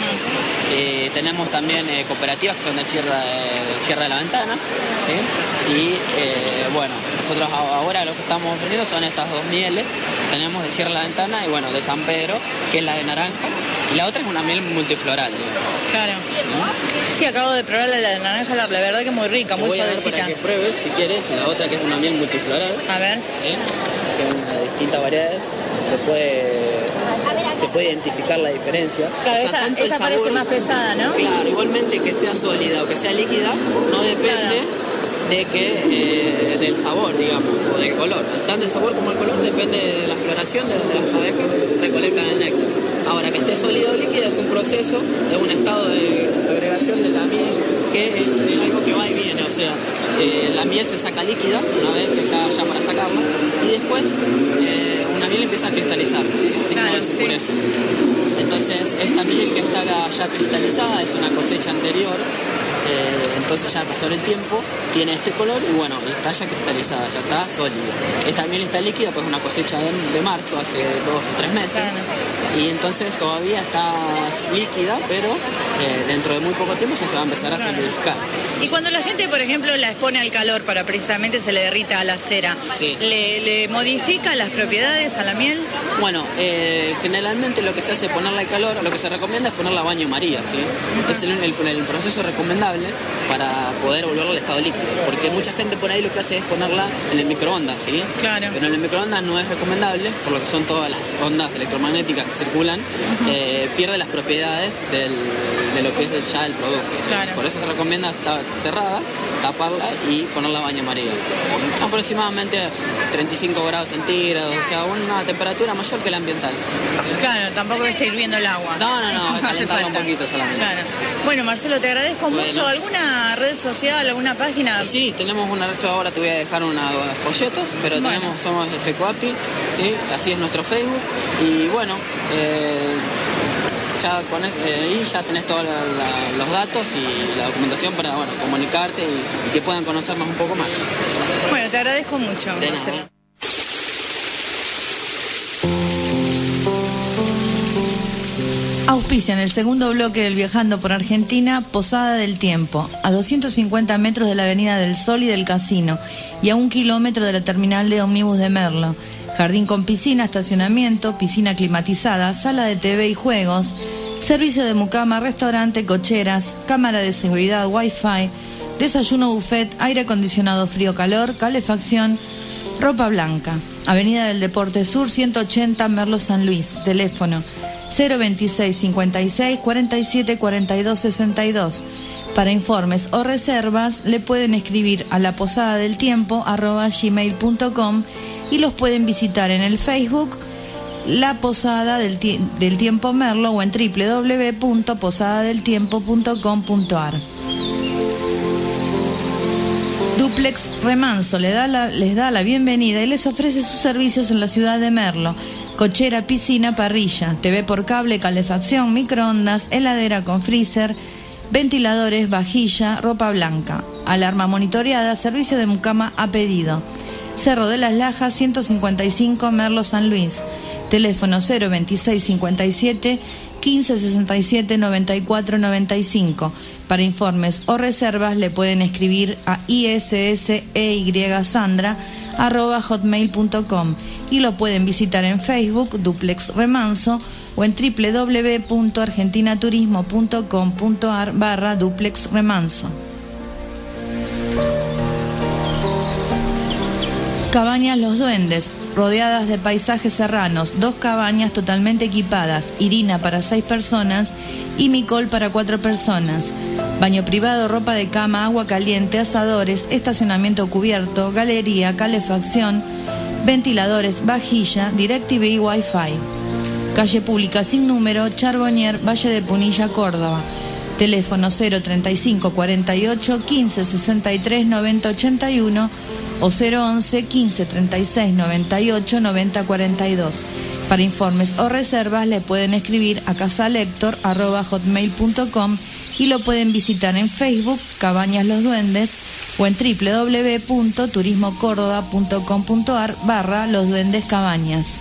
Eh, tenemos también eh, cooperativas que son de Sierra de, Sierra de la Ventana, ¿sí? Y eh, bueno, nosotros ahora lo que estamos ofreciendo son estas dos mieles. Tenemos de Sierra de la Ventana y bueno, de San Pedro, que es la de naranja, y la otra es una miel multifloral. Digamos. Claro. ¿Mm? Sí, acabo de probar la de naranja, la, la verdad que muy rica, Te muy voy a dar suavecita. para que pruebes, si quieres, la otra que es una miel multifloral. A ver. ¿Sí? Que es una de distintas variedades, se puede, se puede identificar la diferencia. Claro, o sea, esa, tanto el esa sabor, parece más pesada, ¿no? Claro, igualmente que sea sólida o que sea líquida, no depende Claro. de que eh, del sabor, digamos, o del color. Tanto el sabor como el color depende de la floración de donde las abejas recolectan el néctar. Ahora, que esté sólida o líquida es un proceso, es un estado de agregación de la miel que es, es algo que va y viene, o sea, eh, la miel se saca líquida una vez que está ya para sacarla y después eh, una miel empieza a cristalizar, ¿sí? Así Claro, como se oscurece. Entonces, esta miel que está ya cristalizada es una cosecha anterior. Eh, entonces ya pasó el tiempo, tiene este color y bueno, está ya cristalizada, ya está sólida. Esta miel está líquida, pues una cosecha de, de marzo, hace dos o tres meses, y entonces todavía está líquida, pero eh, dentro de muy poco tiempo ya se va a empezar a solidificar. Y cuando la gente, por ejemplo, la expone al calor para precisamente se le derrita a la cera, Sí. ¿le, le modifica las propiedades a la miel? Bueno, eh, generalmente lo que se hace es ponerla al calor, lo que se recomienda es ponerla a baño María, ¿sí? Es el, el, el proceso recomendable para poder volverla al estado líquido, porque mucha gente por ahí lo que hace es ponerla en el microondas, ¿sí? Claro. Pero en el microondas no es recomendable, por lo que son todas las ondas electromagnéticas que circulan, eh, pierde las propiedades del, de lo que es ya el producto, ¿sí? Claro. Por eso se recomienda estar cerrada, taparla y ponerla a baño María. Aproximadamente treinta y cinco grados centígrados, o sea, una temperatura mayor que la ambiental. Claro, tampoco está hirviendo el agua. No, no, no, Hace calentarla un falta. poquito solamente. Claro. Bueno, Marcelo, te agradezco Bueno. mucho. ¿Alguna red social, alguna página? Sí, tenemos una red, yo ahora te voy a dejar unos folletos, pero Bueno. tenemos, somos el FECOAPI, ¿sí? Así es nuestro Facebook, y bueno, eh, ya con, eh, ahí ya tenés todos los datos y la documentación para bueno, comunicarte y, y que puedan conocernos un poco más. Bueno, te agradezco mucho, De nada. Marcelo. Auspician el segundo bloque del Viajando por Argentina, Posada del Tiempo, a doscientos cincuenta metros de la Avenida del Sol y del Casino, y a un kilómetro de la terminal de ómnibus de Merlo. Jardín con piscina, estacionamiento, piscina climatizada, sala de T V y juegos, servicio de mucama, restaurante, cocheras, cámara de seguridad, wifi, desayuno buffet, aire acondicionado frío-calor, calefacción, ropa blanca. Avenida del Deporte Sur, ciento ochenta, Merlo, San Luis. Teléfono cero veintiséis cincuenta y seis cuarenta y siete cuarenta y dos sesenta y dos. Para informes o reservas le pueden escribir a la posada del tiempo arroba gmail punto com y los pueden visitar en el Facebook La Posada del, Tie- del Tiempo Merlo o en doble u doble u doble u punto posada del tiempo punto com punto a r. Duplex Remanso le da la, les da la bienvenida y les ofrece sus servicios en la ciudad de Merlo. Cochera, piscina, parrilla, T V por cable, calefacción, microondas, heladera con freezer, ventiladores, vajilla, ropa blanca, alarma monitoreada, servicio de mucama a pedido. Cerro de las Lajas, ciento cincuenta y cinco, Merlo, San Luis. Teléfono cero veintiséis cincuenta y siete quince sesenta y siete noventa y cuatro noventa y cinco. Para informes o reservas le pueden escribir a isseyasandra arroba hotmail punto com y lo pueden visitar en Facebook Duplex Remanso o en doble u doble u doble u punto argentinaturismo punto com punto a r barra Duplex Remanso. Cabañas Los Duendes, rodeadas de paisajes serranos, dos cabañas totalmente equipadas, Irina para seis personas y Micol para cuatro personas. Baño privado, ropa de cama, agua caliente, asadores, estacionamiento cubierto, galería, calefacción, ventiladores, vajilla, DirecTV y Wi-Fi. Calle pública sin número, Charbonnier, Valle de Punilla, Córdoba. Teléfono cero treinta y cinco cuarenta y ocho quince sesenta y tres noventa ochenta y uno o cero once quince treinta y seis noventa y ocho noventa cuarenta y dos. Para informes o reservas le pueden escribir a casalector arroba hotmail punto com y lo pueden visitar en Facebook Cabañas Los Duendes o en doble u doble u doble u punto turismo córdoba punto com punto a r barra Los Duendes Cabañas.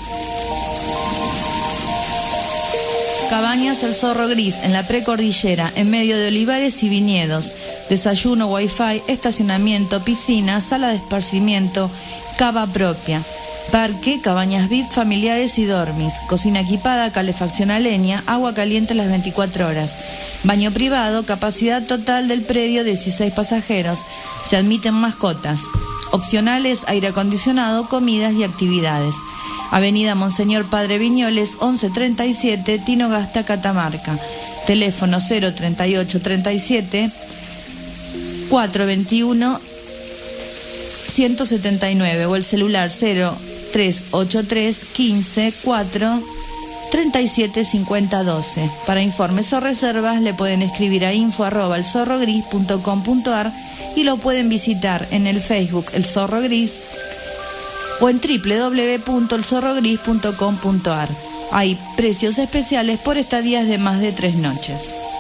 Cabañas El Zorro Gris, en la precordillera, en medio de olivares y viñedos. Desayuno, wifi, estacionamiento, piscina, sala de esparcimiento, cava propia. Parque, cabañas V I P, familiares y dormis. Cocina equipada, calefacción a leña, agua caliente las veinticuatro horas. Baño privado, capacidad total del predio dieciséis pasajeros. Se admiten mascotas. Opcionales, aire acondicionado, comidas y actividades. Avenida Monseñor Padre Viñoles, once treinta y siete, Tinogasta, Catamarca. Teléfono cero treinta y ocho treinta y siete cuatrocientos veintiuno ciento setenta y nueve o el celular cero tres ocho tres quince cuatro treinta y siete cincuenta doce. Para informes o reservas le pueden escribir a info arroba elzorrogris punto com punto a r y lo pueden visitar en el Facebook El Zorro Gris o en doble u doble u doble u punto elzorrogris punto com punto a r. Hay precios especiales por estadías de más de tres noches.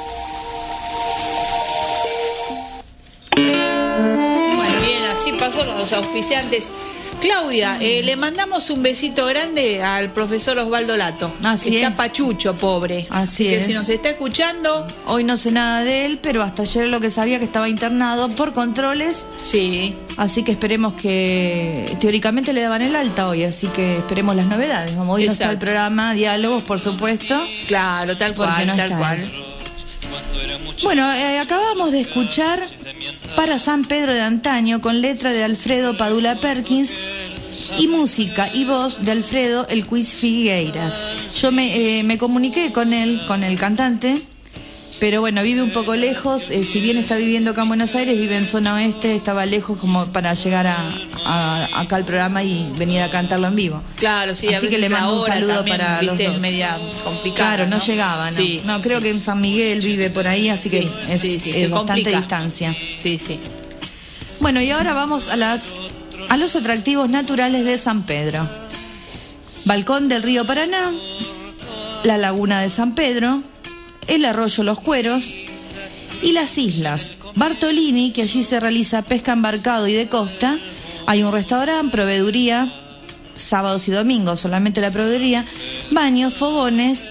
Bueno, bien, así pasaron los auspiciantes. Claudia, eh, le mandamos un besito grande al profesor Osvaldo Lato. Así que es. Está pachucho, pobre. Así que es. si nos está escuchando. Hoy no sé nada de él, pero hasta ayer lo que sabía que estaba internado por controles. Sí. Así que esperemos que teóricamente le daban el alta hoy, así que esperemos las novedades. Vamos, hoy no está el programa Diálogos, por supuesto. Claro, tal cual, no tal está cual. él. Bueno, eh, acabamos de escuchar Para San Pedro de Antaño con letra de Alfredo Padula Perkins y música y voz de Alfredo El Quiz Figueiras. Yo me, eh, me comuniqué con él, con el cantante, pero bueno, vive un poco lejos, eh, si bien está viviendo acá en Buenos Aires, vive en zona oeste, estaba lejos como para llegar a, a acá al programa y venir a cantarlo en vivo. Claro, sí, a así que veces le mando la un hora saludo también, para viste, los dos. es media complicada. Claro, no, ¿no? llegaba, ¿no? Sí, no, creo sí. que en San Miguel vive por ahí, así Sí, que es, sí, sí, es se bastante complica. distancia. Sí, sí. Bueno, y ahora vamos a las a los atractivos naturales de San Pedro. Balcón del río Paraná, la laguna de San Pedro, el arroyo Los Cueros y las islas Bartolini, que allí se realiza pesca embarcado y de costa. Hay un restaurante, proveeduría, sábados y domingos solamente la proveeduría, baños, fogones,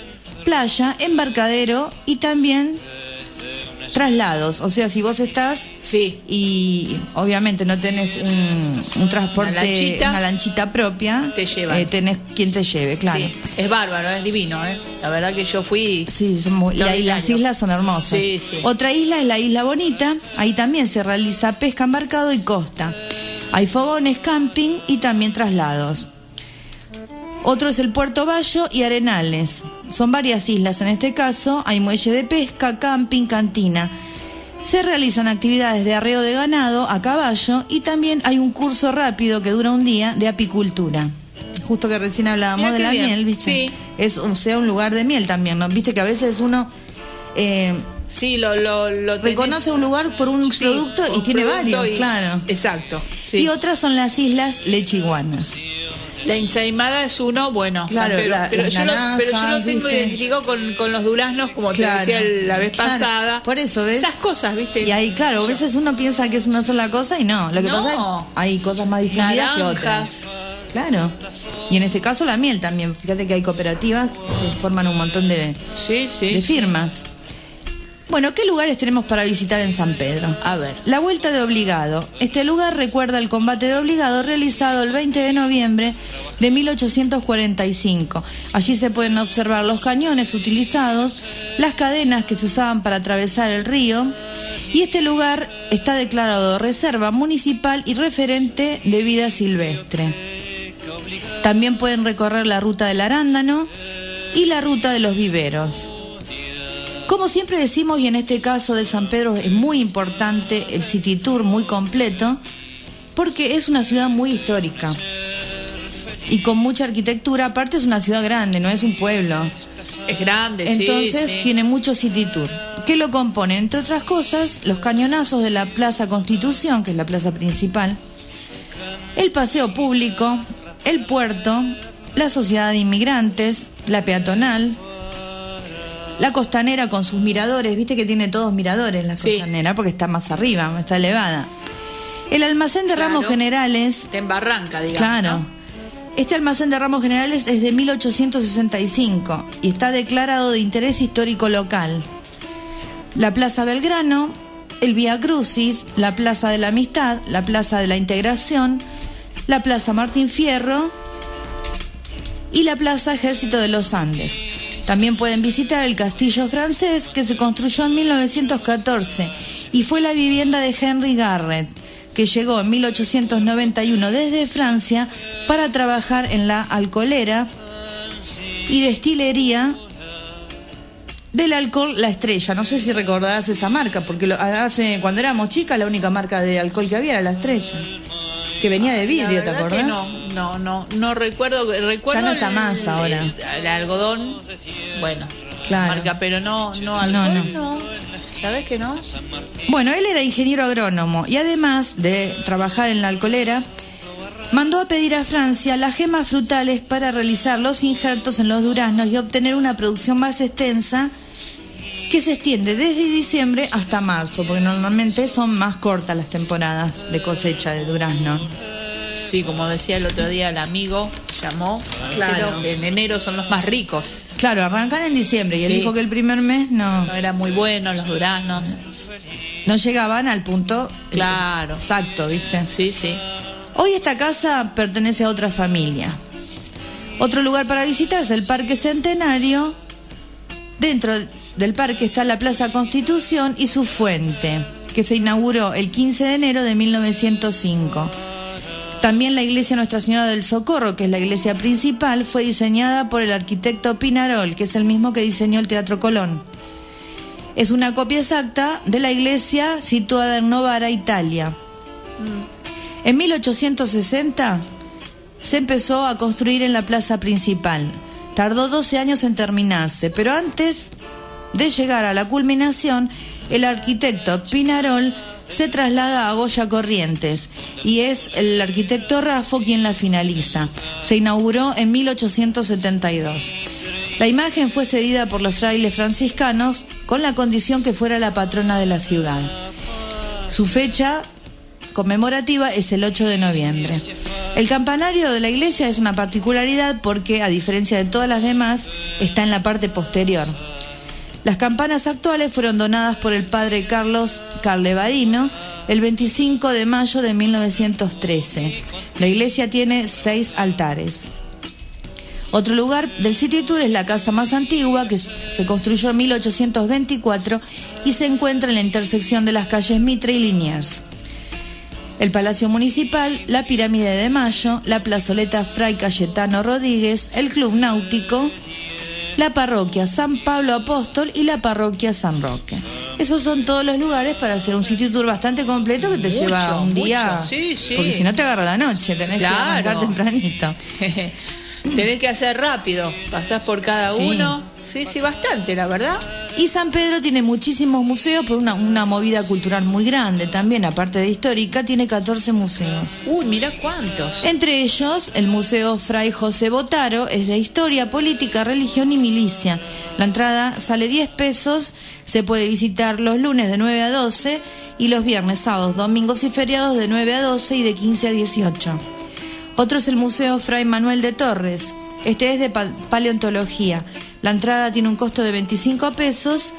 playa, embarcadero y también traslados. O sea, si vos estás sí. y obviamente no tenés un, un transporte, una lanchita, una lanchita propia, te llevan. Eh, tenés quien te lleve, claro. Sí, es bárbaro, es divino, ¿eh? La verdad que yo fui. Sí, son muy, la, y las islas son hermosas. Sí, sí. Otra isla es la Isla Bonita, ahí también se realiza pesca, embarcado y costa. Hay fogones, camping y también traslados. Otro es el Puerto Bayo y Arenales. Son varias islas en este caso. Hay muelle de pesca, camping, cantina. Se realizan actividades de arreo de ganado a caballo y también hay un curso rápido que dura un día de apicultura. Justo que recién hablábamos Mirá de la bien. miel, ¿viste? Sí. Es, o sea, un lugar de miel también, ¿no? Viste que a veces uno eh, sí, lo, lo, lo tenés... reconoce un lugar por un sí, producto y un tiene producto varios, y... claro. Exacto. Sí. Y otras son las islas Lechiguanas. La ensaimada es uno, bueno, claro, San Pedro, la, pero, yo naranjas, lo, pero yo lo tengo ¿viste? identificado con, con los duraznos, como Claro, te decía la vez claro. pasada. Por eso, ¿ves? Esas cosas, ¿viste? Y ahí, claro, a veces uno piensa que es una sola cosa y no. Lo que No. pasa es que hay cosas más difundidas que Naranjas. otras. Claro. Y en este caso la miel también. Fíjate que hay cooperativas que forman un montón de, sí, sí, de sí. firmas. Bueno, ¿qué lugares tenemos para visitar en San Pedro? A ver. La Vuelta de Obligado. Este lugar recuerda el combate de Obligado realizado el veinte de noviembre de mil ochocientos cuarenta y cinco. Allí se pueden observar los cañones utilizados, las cadenas que se usaban para atravesar el río, y este lugar está declarado reserva municipal y referente de vida silvestre. También pueden recorrer la ruta del arándano y la ruta de los viveros. Como siempre decimos, y en este caso de San Pedro es muy importante el City Tour muy completo, porque es una ciudad muy histórica y con mucha arquitectura. Aparte es una ciudad grande, no es un pueblo. Es grande, Entonces sí, sí. tiene mucho City Tour. ¿Qué lo compone? Entre otras cosas, los cañonazos de la Plaza Constitución, que es la plaza principal, el paseo público, el puerto, la sociedad de inmigrantes, la peatonal, la costanera con sus miradores. Viste que tiene todos miradores la Sí. costanera porque está más arriba, está elevada. El almacén de Claro. ramos generales. Está en Barranca, digamos. Claro. ¿no? Este almacén de ramos generales es de mil ochocientos sesenta y cinco y está declarado de interés histórico local. La Plaza Belgrano, el Vía Crucis, la Plaza de la Amistad, la Plaza de la Integración, la Plaza Martín Fierro y la Plaza Ejército de los Andes. También pueden visitar el Castillo Francés, que se construyó en mil novecientos catorce y fue la vivienda de Henry Garrett, que llegó en mil ochocientos noventa y uno desde Francia para trabajar en la alcoholera y destilería del alcohol La Estrella. No sé si recordarás esa marca, porque lo, hace cuando éramos chicas la única marca de alcohol que había era La Estrella, que venía de vidrio, La ¿te verdad que acordás? No, no, no, no recuerdo. recuerdo Ya no está el- más ahora. El, el algodón, bueno, Claro. marca, pero no, no No, alcohol, no. no. ¿Sabés que no? Bueno, él era ingeniero agrónomo y además de trabajar en la alcoholera, mandó a pedir a Francia las gemas frutales para realizar los injertos en los duraznos y obtener una producción más extensa que se extiende desde diciembre hasta marzo, porque normalmente son más cortas las temporadas de cosecha de durazno. Sí, como decía el otro día el amigo, llamó, Claro. pero en enero son los más ricos. Claro, arrancan en diciembre y él Sí. dijo que el primer mes no, No eran muy buenos los duraznos. no llegaban al punto Claro. exacto, ¿viste? Sí, sí. Hoy esta casa pertenece a otra familia. Otro lugar para visitar es el Parque Centenario. Dentro del parque está la Plaza Constitución y su fuente, que se inauguró el quince de enero de mil novecientos cinco. También la iglesia Nuestra Señora del Socorro, que es la iglesia principal, fue diseñada por el arquitecto Pinarol, que es el mismo que diseñó el Teatro Colón. Es una copia exacta de la iglesia situada en Novara, Italia. En mil ochocientos sesenta se empezó a construir en la plaza principal. Tardó doce años en terminarse, pero antes de llegar a la culminación, el arquitecto Pinarol se traslada a Goya Corrientes y es el arquitecto Raffo quien la finaliza. Se inauguró en mil ochocientos setenta y dos. La imagen fue cedida por los frailes franciscanos con la condición que fuera la patrona de la ciudad. Su fecha conmemorativa es el ocho de noviembre. El campanario de la iglesia es una particularidad porque, a diferencia de todas las demás, está en la parte posterior. Las campanas actuales fueron donadas por el padre Carlos Carlevarino el veinticinco de mayo de mil novecientos trece. La iglesia tiene seis altares. Otro lugar del City Tour es la casa más antigua, que se construyó en mil ochocientos veinticuatro y se encuentra en la intersección de las calles Mitre y Liniers. El Palacio Municipal, la Pirámide de Mayo, la Plazoleta Fray Cayetano Rodríguez, el Club Náutico, la Parroquia San Pablo Apóstol y la Parroquia San Roque. Esos son todos los lugares para hacer un City Tour bastante completo que te mucho, lleva un día. Mucho, sí, sí. Porque si no te agarra la noche, tenés claro. que arrancar tempranito. Tenés que hacer rápido, pasás por cada Sí. uno. Sí, sí, bastante, la verdad. Y San Pedro tiene muchísimos museos por una, una movida cultural muy grande también, aparte de histórica, tiene catorce museos. Uy, mirá cuántos. Entre ellos, el Museo Fray José Botaro es de historia, política, religión y milicia. La entrada sale diez pesos, se puede visitar los lunes de nueve a doce y los viernes, sábados, domingos y feriados de nueve a doce y de quince a dieciocho. Otro es el Museo Fray Manuel de Torres. Este es de pa- paleontología. La entrada tiene un costo de veinticinco pesos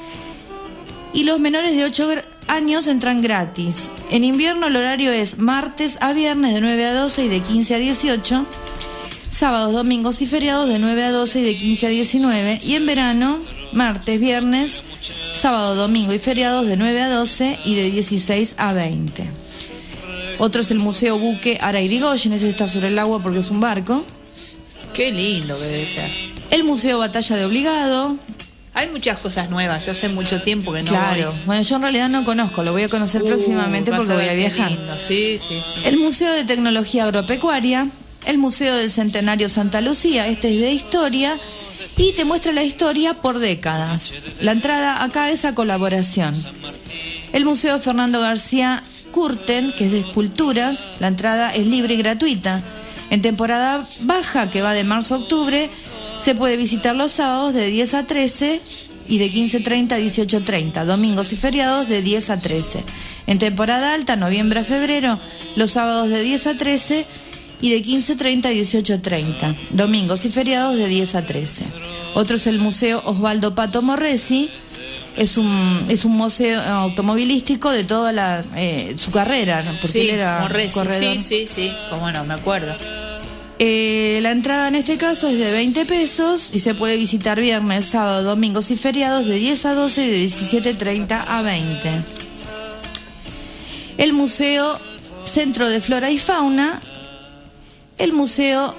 y los menores de ocho años entran gratis. En invierno el horario es martes a viernes de nueve a doce y de quince a dieciocho, sábados, domingos y feriados de nueve a doce y de quince a diecinueve, y en verano, martes, viernes, sábado, domingo y feriados de nueve a doce y de dieciséis a veinte. Otro es el Museo Buque Ara Irigoyen, ese está sobre el agua porque es un barco. Qué lindo que debe ser. El Museo Batalla de Obligado. Hay muchas cosas nuevas, yo hace mucho tiempo que no Claro, voy. bueno, yo en realidad no conozco, lo voy a conocer Uh, próximamente vas porque a voy ver a qué viajar. lindo. Sí, sí, sí. El Museo de Tecnología Agropecuaria, el Museo del Centenario Santa Lucía, este es de historia y te muestra la historia por décadas. La entrada acá es a colaboración. El Museo Fernando García Curten, que es de esculturas, la entrada es libre y gratuita. En temporada baja, que va de marzo a octubre, se puede visitar los sábados de diez a trece y de quince treinta a dieciocho treinta, domingos y feriados de diez a trece. En temporada alta, noviembre a febrero, los sábados de diez a trece y de quince treinta a dieciocho treinta, domingos y feriados de diez a trece. Otro es el Museo Osvaldo Pato Morresi. Es un, es un museo automovilístico de toda la, eh, su carrera, ¿no? Porque Sí, él era Morresi, corredor. sí, sí, sí, cómo no, me acuerdo. Eh, la entrada en este caso es de veinte pesos y se puede visitar viernes, sábado, domingos y feriados de diez a doce y de diecisiete treinta a veinte. El Museo Centro de Flora y Fauna, el Museo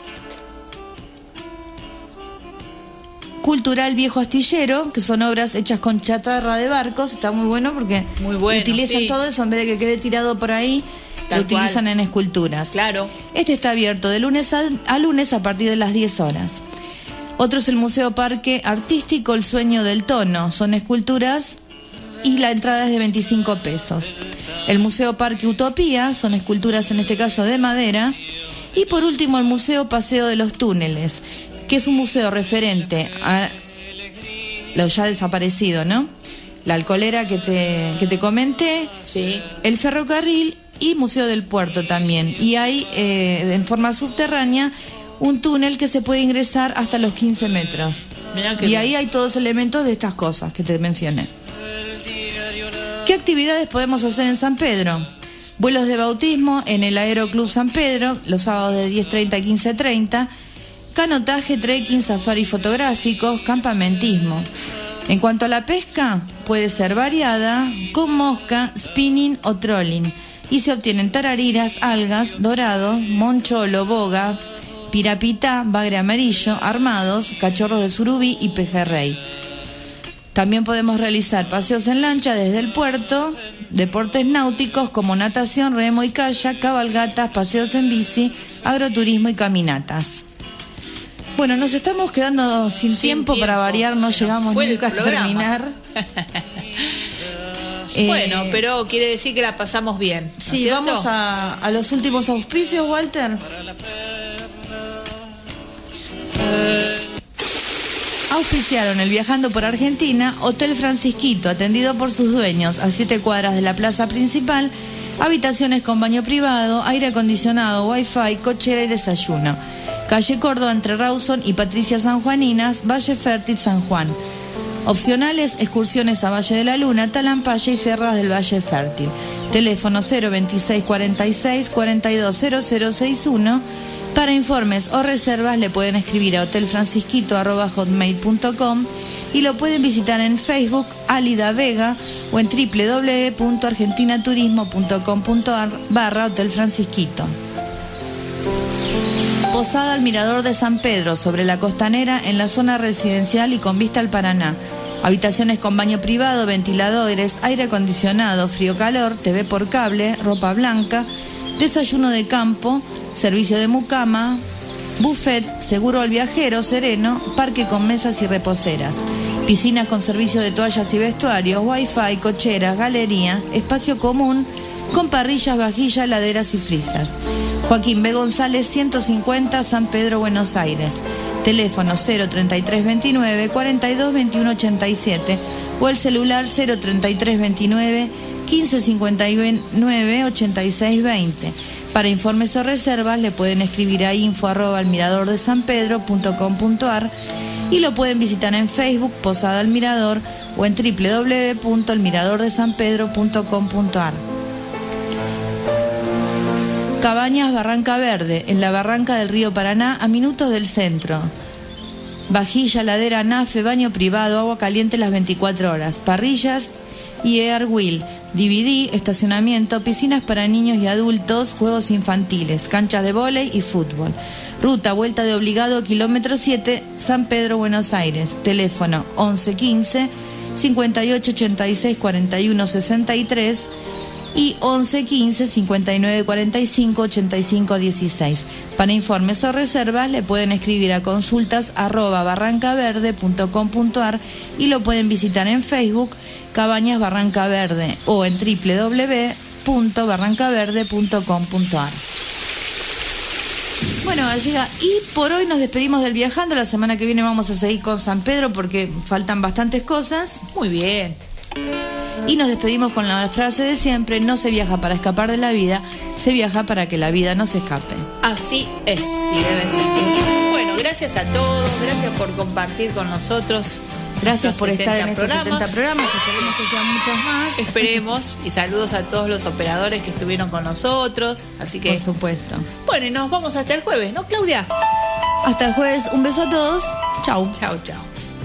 Cultural Viejo Astillero, que son obras hechas con chatarra de barcos, está muy bueno porque Muy bueno, utilizan sí. todo eso en vez de que quede tirado por ahí. Tal Lo utilizan cual. en esculturas. Claro. Este está abierto de lunes a, a lunes a partir de las diez horas. Otro es el Museo Parque Artístico El Sueño del Tono. Son esculturas y la entrada es de veinticinco pesos. El Museo Parque Utopía, son esculturas en este caso de madera. Y por último el Museo Paseo de los Túneles, que es un museo referente a lo ya desaparecido, ¿no? La alcoholera que te, que te comenté, sí. El ferrocarril y Museo del Puerto también. Y hay eh, en forma subterránea un túnel que se puede ingresar hasta los quince metros. Mirá qué Y bien. ahí hay todos elementos de estas cosas que te mencioné. ¿Qué actividades podemos hacer en San Pedro? Vuelos de bautismo en el Aeroclub San Pedro, los sábados de diez treinta a quince treinta. Canotaje, trekking, safari fotográficos, campamentismo. En cuanto a la pesca, puede ser variada, con mosca, spinning o trolling. Y se obtienen tarariras, algas, dorado, moncholo, boga, pirapitá, bagre amarillo, armados, cachorros de surubí y pejerrey. También podemos realizar paseos en lancha desde el puerto, deportes náuticos como natación, remo y kayak, cabalgatas, paseos en bici, agroturismo y caminatas. Bueno, nos estamos quedando sin, Sin tiempo, tiempo, para variar, no se nos llegamos fue el nunca a programa. terminar. Eh, Bueno, pero quiere decir que la pasamos bien, ¿no es Sí, cierto? vamos a, a los últimos auspicios, Walter. Auspiciaron el Viajando por Argentina, Hotel Francisquito, atendido por sus dueños, a siete cuadras de la plaza principal, Habitaciones con baño privado, aire acondicionado, wifi, cochera y desayuno. Calle Córdoba entre Rawson y Patricia Sanjuaninas, Valle Fértil, San Juan. Opcionales, excursiones a Valle de la Luna, Talampaya y Serras del Valle Fértil. Teléfono cero veintiséis cuarenta y seis cuarenta y dos cero cero sesenta y uno. Para informes o reservas le pueden escribir a hotelfrancisquito arroba hotmail punto com y lo pueden visitar en Facebook, Álida Vega, o en doble u doble u doble u punto argentinaturismo punto com punto ar barra Hotel Francisquito. Posada al Mirador de San Pedro, sobre la costanera, en la zona residencial y con vista al Paraná. Habitaciones con baño privado, ventiladores, aire acondicionado, frío-calor, T V por cable, ropa blanca, desayuno de campo, servicio de mucama, buffet, seguro al viajero, sereno, parque con mesas y reposeras, piscinas con servicio de toallas y vestuarios, wifi, cocheras, galería, espacio común, con parrillas, vajillas, heladeras y freezers. Joaquín B. González, ciento cincuenta, San Pedro, Buenos Aires. Teléfono cero treinta y tres veintinueve cuarenta y dos veintiuno ochenta y siete o el celular cero treinta y tres veintinueve quince cincuenta y nueve ochenta y seis veinte. Para informes o reservas le pueden escribir a info arroba almirador de san pedro punto com punto ar y lo pueden visitar en Facebook Posada al Mirador o en doble u doble u doble u punto el mirador de san pedro punto com punto ar. Cabañas Barranca Verde, en la barranca del río Paraná, a minutos del centro. Vajilla, ladera, nafe, baño privado, agua caliente las veinticuatro horas, parrillas y Air Wheel, D V D, estacionamiento, piscinas para niños y adultos, juegos infantiles, canchas de vóley y fútbol. Ruta Vuelta de Obligado, kilómetro siete, San Pedro, Buenos Aires. Teléfono once quince cincuenta y ocho ochenta y seis cuarenta y uno sesenta y tres y once quince cincuenta y nueve cuarenta y cinco ochenta y cinco dieciséis. Para informes o reservas le pueden escribir a consultas arroba barrancaverde punto com punto ar y lo pueden visitar en Facebook Cabañas Barranca Verde o en doble u doble u doble u punto barrancaverde punto com punto ar. Bueno, llega y por hoy nos despedimos del Viajando. La semana que viene vamos a seguir con San Pedro porque faltan bastantes cosas. Muy bien. Y nos despedimos con la frase de siempre: no se viaja para escapar de la vida, se viaja para que la vida no se escape. Así es y debe ser. Bueno, gracias a todos, gracias por compartir con nosotros. Gracias por estar en estos programas. setenta programas, esperemos que sean muchos más. Esperemos, y saludos a todos los operadores que estuvieron con nosotros. Así que, por supuesto. Bueno, y nos vamos hasta el jueves, ¿no, Claudia? Hasta el jueves, un beso a todos. Chau. Chau, chau.